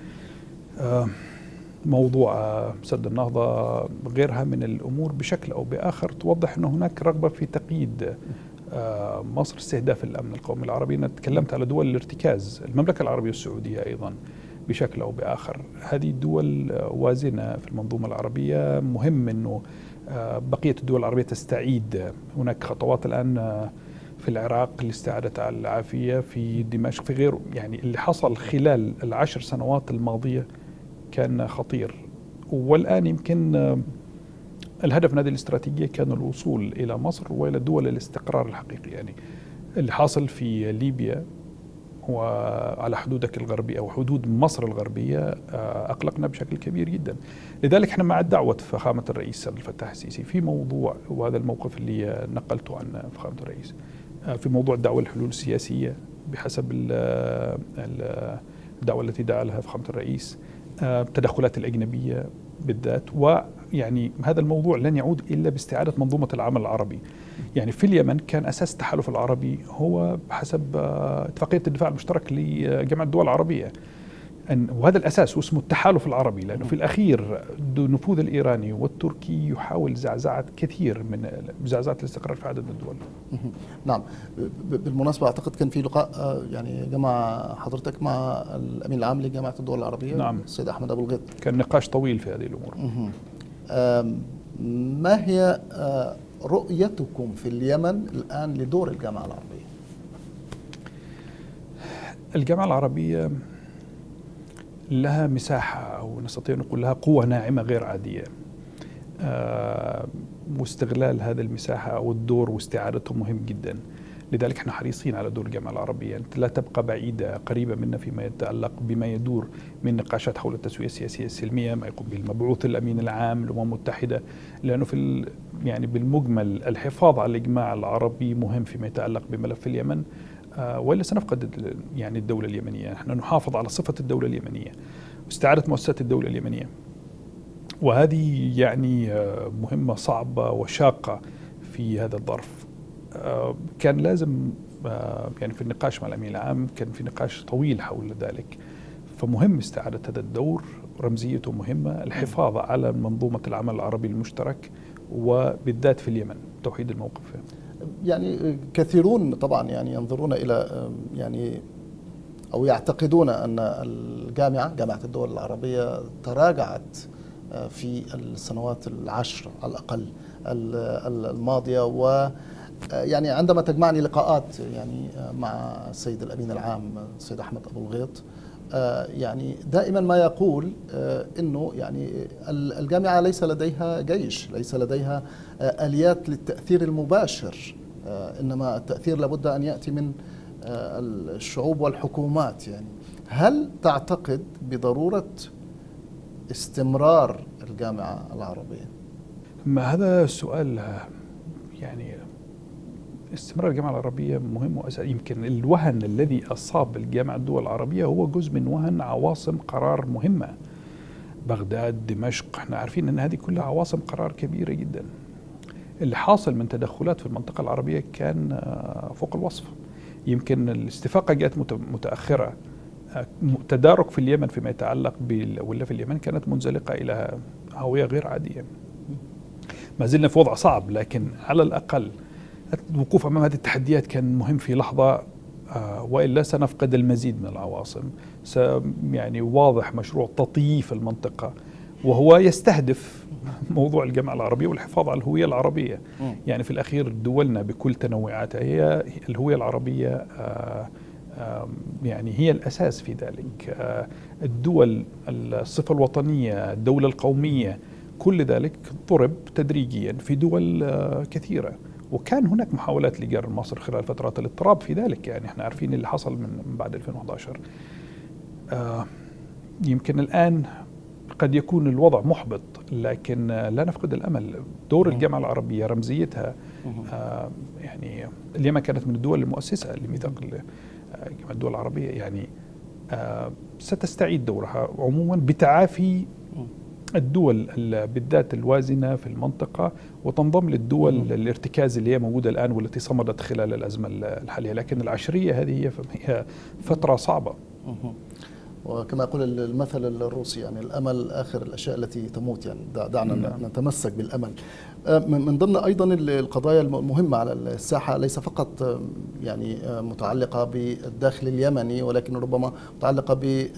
موضوع سد النهضة، غيرها من الأمور بشكل أو بآخر توضح أن هناك رغبة في تقييد مصر، استهداف الأمن القومي العربي. أنا تكلمت على دول الارتكاز، المملكة العربية السعودية أيضا بشكل أو بآخر. هذه الدول وازنة في المنظومة العربية، مهم أنه بقية الدول العربية تستعيد. هناك خطوات الآن في العراق لاستعادة العافية، في دمشق، في غيره. يعني اللي حصل خلال ال10 سنوات الماضية كان خطير، والآن يمكن الهدف من هذه الاستراتيجية كان الوصول إلى مصر وإلى دول الاستقرار الحقيقي. يعني اللي حاصل في ليبيا وعلى حدودك الغربية أو حدود مصر الغربية أقلقنا بشكل كبير جدا. لذلك احنا مع دعوة فخامة الرئيس عبد الفتاح السيسي في موضوع، وهذا الموقف اللي نقلته عن فخامة الرئيس، في موضوع الدعوة للحلول السياسية بحسب الدعوة التي دعا لها فخامة الرئيس، التدخلات الأجنبية بالذات. ويعني هذا الموضوع لن يعود إلا باستعادة منظومة العمل العربي. يعني في اليمن كان أساس التحالف العربي هو بحسب اتفاقية الدفاع المشترك لجامعة الدول العربية، وهذا الأساس واسمه التحالف العربي، لأنه في الأخير النفوذ الإيراني والتركي يحاول زعزعة كثير من زعزعة الاستقرار في عدد من الدول. نعم. بالمناسبة أعتقد كان في لقاء يعني جمع حضرتك مع الأمين العام لجامعة الدول العربية، نعم، السيد أحمد أبو الغيط. كان نقاش طويل في هذه الأمور. ما هي رؤيتكم في اليمن الآن لدور الجامعة العربية؟ الجامعة العربية لها مساحة، أو نستطيع أن نقول لها قوة ناعمة غير عادية، واستغلال هذه المساحة أو الدور واستعادته مهم جدا. لذلك احنا حريصين على دور الجامعة العربية، أنت لا تبقى بعيدة، قريبة منا فيما يتعلق بما يدور من نقاشات حول التسوية السياسية السلمية، ما يقوم به المبعوث الأمين العام للأمم المتحدة، لأنه في يعني بالمجمل الحفاظ على الإجماع العربي مهم فيما يتعلق بملف اليمن، وإلا سنفقد يعني الدولة اليمنية. نحن نحافظ على صفة الدولة اليمنية واستعادة مؤسسات الدولة اليمنية، وهذه يعني مهمة صعبة وشاقة في هذا الظرف. كان لازم يعني في النقاش مع الأمين العام كان في نقاش طويل حول ذلك، فمهم استعادة هذا الدور، رمزيته مهمة، الحفاظ على منظومة العمل العربي المشترك وبالذات في اليمن، توحيد الموقف. يعني كثيرون طبعا يعني ينظرون إلى يعني أو يعتقدون أن جامعة الدول العربية تراجعت في السنوات ال10 على الأقل الماضية، ويعني عندما تجمعني لقاءات يعني مع السيد الأمين العام السيد أحمد أبو الغيط، يعني دائما ما يقول أنه يعني الجامعة ليس لديها جيش، ليس لديها آليات للتأثير المباشر، إنما التأثير لابد أن يأتي من الشعوب والحكومات. يعني هل تعتقد بضرورة استمرار الجامعة العربية؟ ما هذا سؤال يعني استمرار الجامعة العربية مهم وأساسي. يمكن الوهن الذي أصاب الجامعة الدول العربية هو جزء من وهن عواصم قرار مهمة. بغداد، دمشق، احنا عارفين أن هذه كلها عواصم قرار كبيرة جدا. اللي حاصل من تدخلات في المنطقة العربية كان فوق الوصف. يمكن الاستفاقة جاءت متأخرة. تدارك في اليمن فيما يتعلق ولا في اليمن كانت منزلقة إلى هوية غير عادية. ما زلنا في وضع صعب، لكن على الأقل الوقوف أمام هذه التحديات كان مهم في لحظة، وإلا سنفقد المزيد من العواصم. يعني واضح مشروع تطييف المنطقة، وهو يستهدف موضوع الجامعة العربية والحفاظ على الهوية العربية. يعني في الأخير دولنا بكل تنوعاتها هي الهوية العربية، يعني هي الأساس في ذلك. الدول، الصفة الوطنية، الدولة القومية، كل ذلك ضرب تدريجيا في دول كثيرة. وكان هناك محاولات لجر مصر خلال فترات الاضطراب في ذلك. يعني احنا عارفين اللي حصل من بعد 2011. يمكن الآن قد يكون الوضع محبط، لكن لا نفقد الأمل. دور الجامعة العربية، رمزيتها، يعني اليمن كانت من الدول المؤسسة لميثاق جامعة الدول العربية. يعني ستستعيد دورها عموما بتعافي الدول بالذات الوازنة في المنطقة، وتنضم للدول الارتكاز اللي هي موجودة الآن والتي صمدت خلال الأزمة الحالية. لكن العشرية هذه هي فترة صعبة. وكما يقول المثل الروسي، يعني الأمل آخر الأشياء التي تموت. يعني دعنا نتمسك بالأمل. من ضمن أيضا القضايا المهمة على الساحة، ليس فقط يعني متعلقة بالداخل اليمني، ولكن ربما متعلقة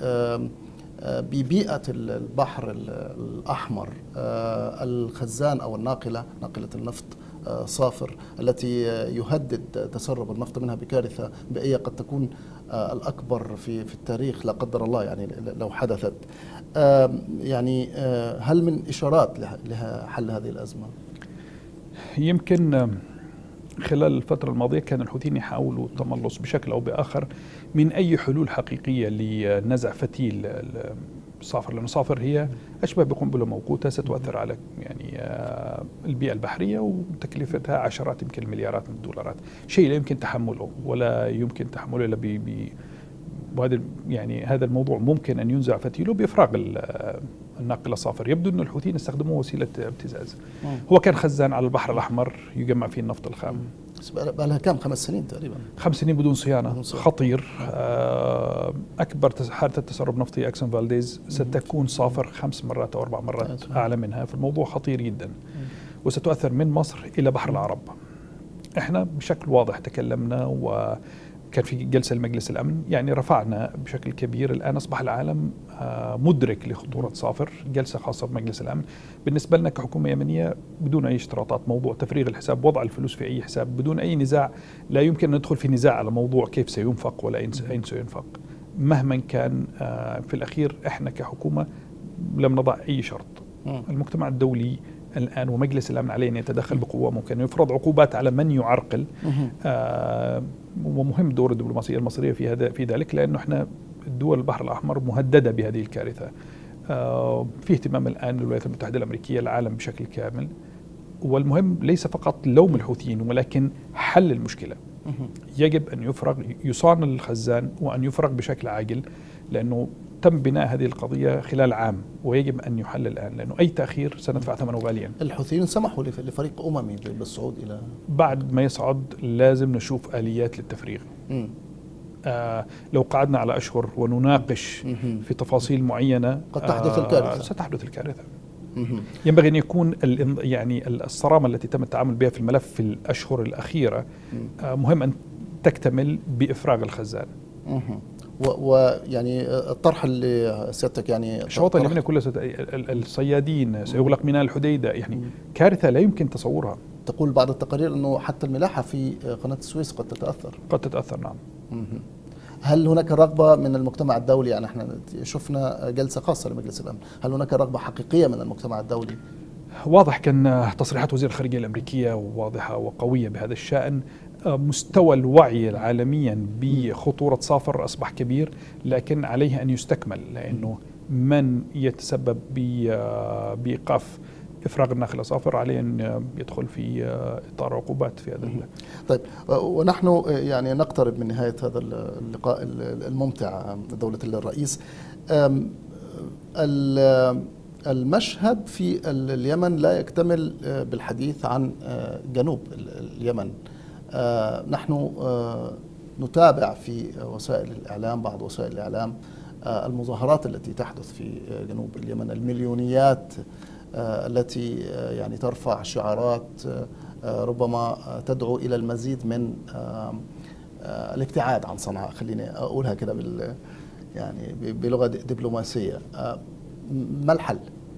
ببيئة البحر الأحمر. الخزان أو ناقلة النفط صافر التي يهدد تسرب النفط منها بكارثة بيئية قد تكون الأكبر في التاريخ لا قدر الله، يعني لو حدثت. يعني هل من إشارات لحل هذه الأزمة؟ يمكن خلال الفترة الماضية كان الحوثيين يحاولوا التملص بشكل أو بآخر من أي حلول حقيقية لنزع فتيل صافر، لأن صافر هي أشبه بقنبلة موقوتة ستؤثر على يعني البيئة البحرية، وتكلفتها عشرات يمكن المليارات من الدولارات. شيء لا يمكن تحمله، ولا يمكن تحمله إلا وهذا يعني هذا الموضوع ممكن أن ينزع فتيله بإفراغ الناقلة صافر. يبدو أن الحوثيين استخدموه وسيلة ابتزاز. هو كان خزان على البحر الأحمر يجمع فيه النفط الخام. بقى لها كم؟ 5 سنين تقريبا. 5 سنين بدون صيانة. خطير. أكبر حادثة تسرب نفطي أكسون فالديز ستكون صافر 5 مرات أو 4 مرات أعلى منها. فالموضوع خطير جدا، وستؤثر من مصر إلى بحر العرب. احنا بشكل واضح تكلمنا، وكان في جلسة لمجلس الأمن، يعني رفعنا بشكل كبير. الآن أصبح العالم مدرك لخطورة صافر. جلسة خاصة بمجلس الأمن بالنسبة لنا كحكومة يمنية بدون أي اشتراطات. موضوع تفريغ الحساب، وضع الفلوس في أي حساب بدون أي نزاع. لا يمكن أن ندخل في نزاع على موضوع كيف سينفق ولا أين سينفق مهما كان. في الأخير إحنا كحكومة لم نضع أي شرط. المجتمع الدولي الآن ومجلس الأمن عليه أن يتدخل بقوة، ممكن يفرض عقوبات على من يعرقل. ومهم دور الدبلوماسية المصرية في ذلك، لأنه إحنا دول البحر الأحمر مهددة بهذه الكارثة. في اهتمام الآن للولايات المتحدة الأمريكية، العالم بشكل كامل. والمهم ليس فقط لوم الحوثيين، ولكن حل المشكلة. يجب أن يصان الخزان وأن يفرغ بشكل عاجل، لأنه تم بناء هذه القضية خلال عام، ويجب أن يحل الآن، لأنه أي تأخير سندفع ثمنه غاليا. الحوثيين سمحوا لفريق أممي بالصعود إلى، بعد ما يصعد لازم نشوف آليات للتفريغ. لو قعدنا على أشهر ونناقش في تفاصيل معينة قد تحدث الكارثة. ستحدث الكارثة. ينبغي أن يكون يعني الصرامة التي تم التعامل بها في الملف في الأشهر الأخيرة مهم أن تكتمل بإفراغ الخزان. ويعني الطرح اللي سيادتك يعني الشواطئ اليمنية كلها الصيادين سيغلق ميناء الحديدة، يعني كارثة لا يمكن تصورها. تقول بعض التقارير أنه حتى الملاحة في قناة السويس قد تتأثر. نعم. هل هناك رغبة من المجتمع الدولي؟ يعني احنا شفنا جلسة خاصة لمجلس الأمن، هل هناك رغبة حقيقية من المجتمع الدولي؟ واضح كان تصريحات وزير الخارجية الأمريكية واضحة وقوية بهذا الشأن. مستوى الوعي عالميا بخطورة صافر أصبح كبير، لكن عليه أن يستكمل، لأنه من يتسبب بإيقاف إفراغ الناخلة صافر عليه أن يدخل في إطار عقوبات في هذا. طيب، ونحن يعني نقترب من نهاية هذا اللقاء الممتع دولة الرئيس. المشهد في اليمن لا يكتمل بالحديث عن جنوب اليمن. نحن نتابع في وسائل الإعلام، بعض وسائل الإعلام، المظاهرات التي تحدث في جنوب اليمن، المليونيات التي يعني ترفع شعارات ربما تدعو إلى المزيد من الابتعاد عن صنعاء، خليني أقولها كده يعني بلغة دبلوماسية. ما الحل؟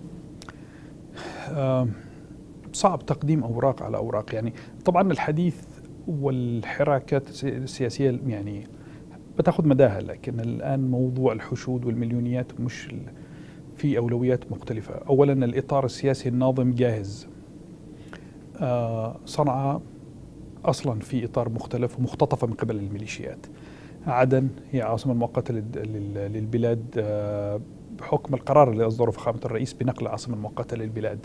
صعب تقديم أوراق على أوراق. يعني طبعا الحديث والحراكات السياسية يعني بتاخذ مداها، لكن الآن موضوع الحشود والمليونيات مش في أولويات مختلفة. أولا الإطار السياسي الناظم جاهز. صنعاء أصلا في إطار مختلف ومختطفة من قبل الميليشيات. عدن هي عاصمة مؤقتة للبلاد بحكم القرار اللي أصدره فخامة الرئيس بنقل عاصمة مؤقتة للبلاد.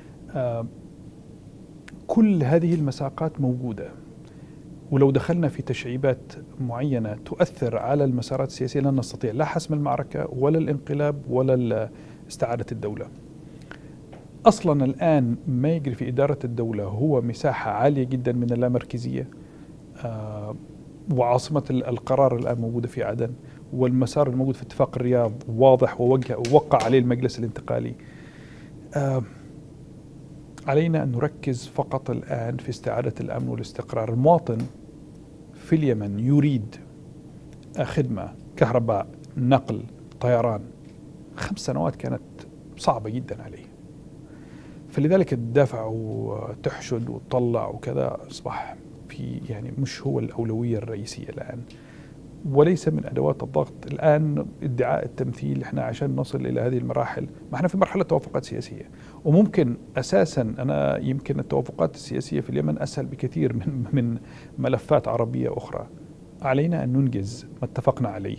كل هذه المساقات موجودة، ولو دخلنا في تشعيبات معينة تؤثر على المسارات السياسية لن نستطيع لا حسم المعركة ولا الانقلاب ولا استعادة الدولة. أصلا الآن ما يجري في إدارة الدولة هو مساحة عالية جدا من اللامركزية، وعاصمة القرار الآن موجودة في عدن، والمسار الموجود في اتفاق الرياض واضح ووقع عليه المجلس الانتقالي. علينا أن نركز فقط الآن في استعادة الأمن والاستقرار. المواطن في اليمن يريد خدمة، كهرباء، نقل، طيران. 5 سنوات كانت صعبة جدا عليه، فلذلك تدافع وتحشد وتطلع وكذا أصبح في يعني مش هو الأولوية الرئيسية الآن، وليس من أدوات الضغط الآن. ادعاء التمثيل، احنا عشان نصل إلى هذه المراحل ما احنا في مرحلة توافقات سياسية، وممكن أساسا أنا يمكن التوافقات السياسية في اليمن أسهل بكثير من ملفات عربية أخرى. علينا أن ننجز ما اتفقنا عليه،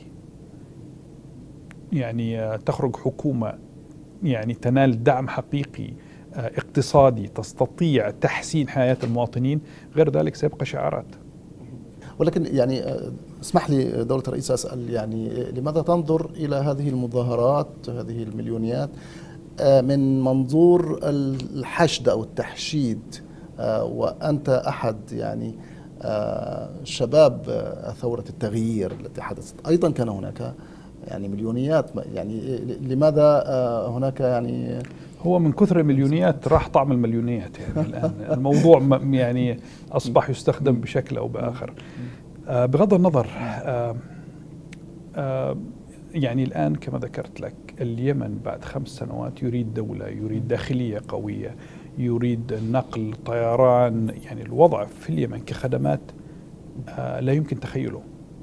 يعني تخرج حكومة يعني تنال دعم حقيقي اقتصادي تستطيع تحسين حياة المواطنين، غير ذلك سيبقى شعارات. ولكن يعني اسمح لي دولة الرئيس أسأل، يعني لماذا تنظر إلى هذه المظاهرات، هذه المليونيات، من منظور الحشد أو التحشيد، وأنت أحد يعني شباب ثورة التغيير التي حدثت؟ أيضا كان هناك يعني مليونيات، يعني لماذا هناك يعني هو من كثر المليونيات راح طعم المليونيات. يعني الآن الموضوع يعني أصبح يستخدم بشكل أو بآخر. بغض النظر، يعني الآن كما ذكرت لك اليمن بعد 5 سنوات يريد دولة، يريد داخلية قوية، يريد نقل، طيران. يعني الوضع في اليمن كخدمات لا يمكن تخيله.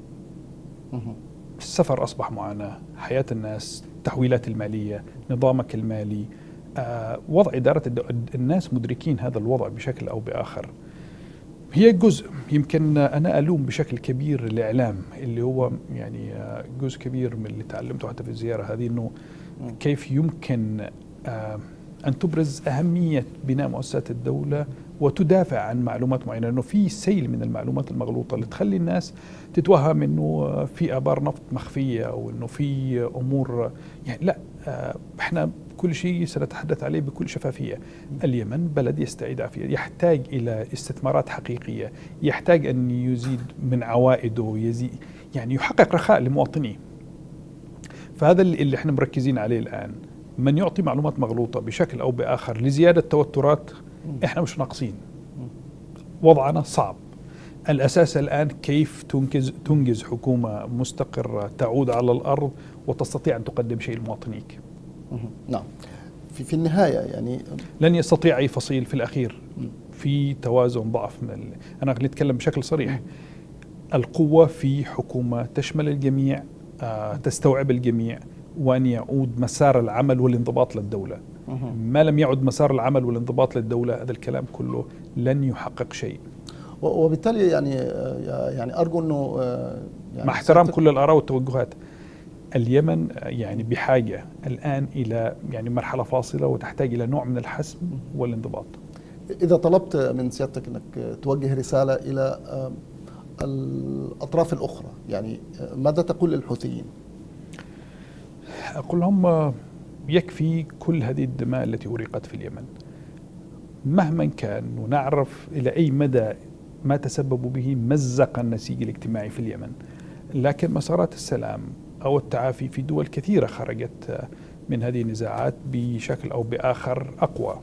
السفر أصبح معاناة، حياة الناس، التحويلات المالية، نظامك المالي، وضع إدارة الناس مدركين هذا الوضع بشكل أو بآخر. هي جزء، يمكن أنا ألوم بشكل كبير الإعلام اللي هو يعني جزء كبير من اللي تعلمته حتى في الزيارة هذه، أنه كيف يمكن أن تبرز أهمية بناء مؤسسات الدولة وتدافع عن معلومات معينة، لأنه في سيل من المعلومات المغلوطة اللي تخلي الناس تتوهم أنه في آبار نفط مخفية أو أنه في أمور. يعني لا، احنا كل شيء سنتحدث عليه بكل شفافية. اليمن بلد يستعيد عافية، يحتاج إلى استثمارات حقيقية، يحتاج أن يزيد من عوائده، يزيد يعني يحقق رخاء لمواطنيه. فهذا اللي احنا مركزين عليه الآن. من يعطي معلومات مغلوطة بشكل أو بآخر لزيادة توترات، احنا مش ناقصين، وضعنا صعب. الأساس الآن كيف تنجز حكومة مستقرة تعود على الأرض وتستطيع أن تقدم شيء لمواطنيك. نعم، في النهاية يعني لن يستطيع أي فصيل في الأخير. في توازن ضعف أنا أتكلم بشكل صريح. القوة في حكومة تشمل الجميع، تستوعب الجميع، وأن يعود مسار العمل والانضباط للدولة. ما لم يعد مسار العمل والانضباط للدولة، هذا الكلام كله لن يحقق شيء. وبالتالي يعني أرجو أنه يعني مع احترام كل الآراء والتوجهات، اليمن يعني بحاجة الآن إلى يعني مرحلة فاصلة وتحتاج إلى نوع من الحسم والانضباط. إذا طلبت من سيادتك أنك توجه رسالة إلى الأطراف الأخرى، يعني ماذا تقول للحوثيين؟ أقول لهم يكفي كل هذه الدماء التي أريقت في اليمن مهما كان، ونعرف إلى أي مدى ما تسببوا به مزق النسيج الاجتماعي في اليمن، لكن مسارات السلام أو التعافي في دول كثيرة خرجت من هذه النزاعات بشكل أو بآخر أقوى.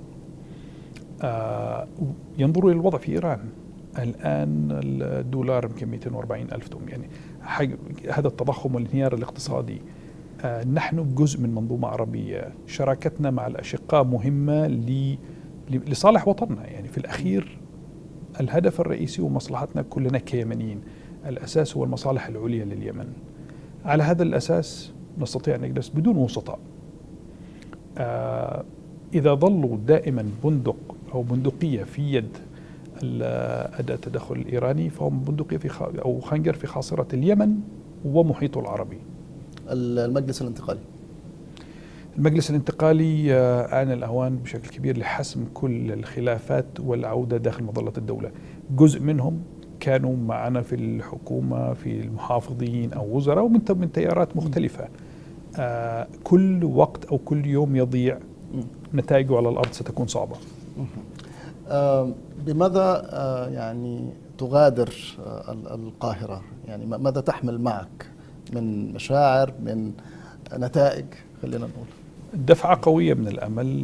ينظروا إلى الوضع في إيران الآن، الدولار يمكن 240 ألف توم، يعني هذا التضخم والانهيار الاقتصادي. نحن جزء من منظومة عربية، شراكتنا مع الأشقاء مهمة لصالح وطننا. يعني في الأخير الهدف الرئيسي ومصلحتنا كلنا كيمنيين، الأساس هو المصالح العليا لليمن. على هذا الأساس نستطيع أن نجلس بدون وسطاء. إذا ظلوا دائما بندق أو بندقية في يد أداة التدخل الإيراني، فهم بندقية أو خنجر في خاصرة اليمن ومحيطه العربي. المجلس الانتقالي آن الأوان بشكل كبير لحسم كل الخلافات والعودة داخل مظلة الدولة. جزء منهم كانوا معنا في الحكومة، في المحافظين أو وزراء ومن تيارات مختلفة. كل وقت أو كل يوم يضيع نتائجه على الأرض ستكون صعبة. بماذا يعني تغادر القاهرة؟ يعني ماذا تحمل معك من مشاعر، من نتائج؟ خلينا نقول دفعة قوية من الأمل،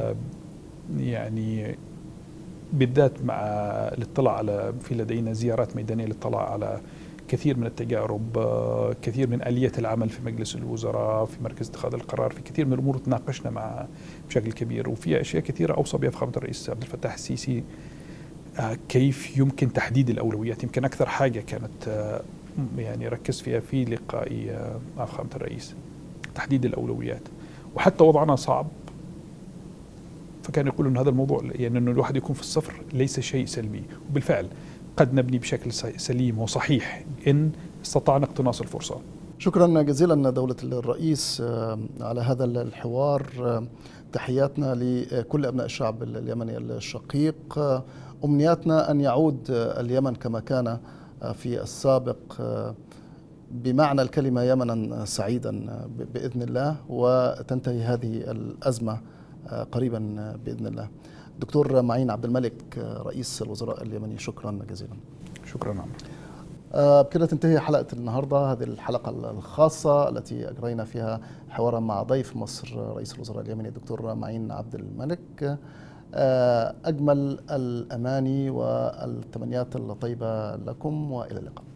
يعني بالذات مع الاطلاع على، في لدينا زيارات ميدانية للاطلاع على كثير من التجارب، كثير من آلية العمل في مجلس الوزراء، في مركز اتخاذ القرار، في كثير من الأمور تناقشنا مع بشكل كبير، وفي أشياء كثيرة أوصى بها فخامة الرئيس عبد الفتاح السيسي كيف يمكن تحديد الأولويات. يمكن أكثر حاجة كانت يعني ركز فيها في لقائي مع فخامة الرئيس تحديد الأولويات، وحتى وضعنا صعب، فكان يقول أن هذا الموضوع يعني أنه الواحد يكون في الصفر ليس شيء سلبي، وبالفعل قد نبني بشكل سليم وصحيح إن استطعنا اقتناص الفرصة. شكرا جزيلا دولة الرئيس على هذا الحوار. تحياتنا لكل أبناء الشعب اليمني الشقيق. أمنياتنا أن يعود اليمن كما كان في السابق، بمعنى الكلمة يمنا سعيدا بإذن الله، وتنتهي هذه الأزمة قريبا بإذن الله. دكتور معين عبد الملك رئيس الوزراء اليمني، شكرا جزيلا. شكرا عمر. بكده تنتهي حلقة النهاردة، هذه الحلقة الخاصة التي أجرينا فيها حوارا مع ضيف مصر رئيس الوزراء اليمني الدكتور معين عبد الملك. أجمل الأماني والتمنيات الطيبة لكم، وإلى اللقاء.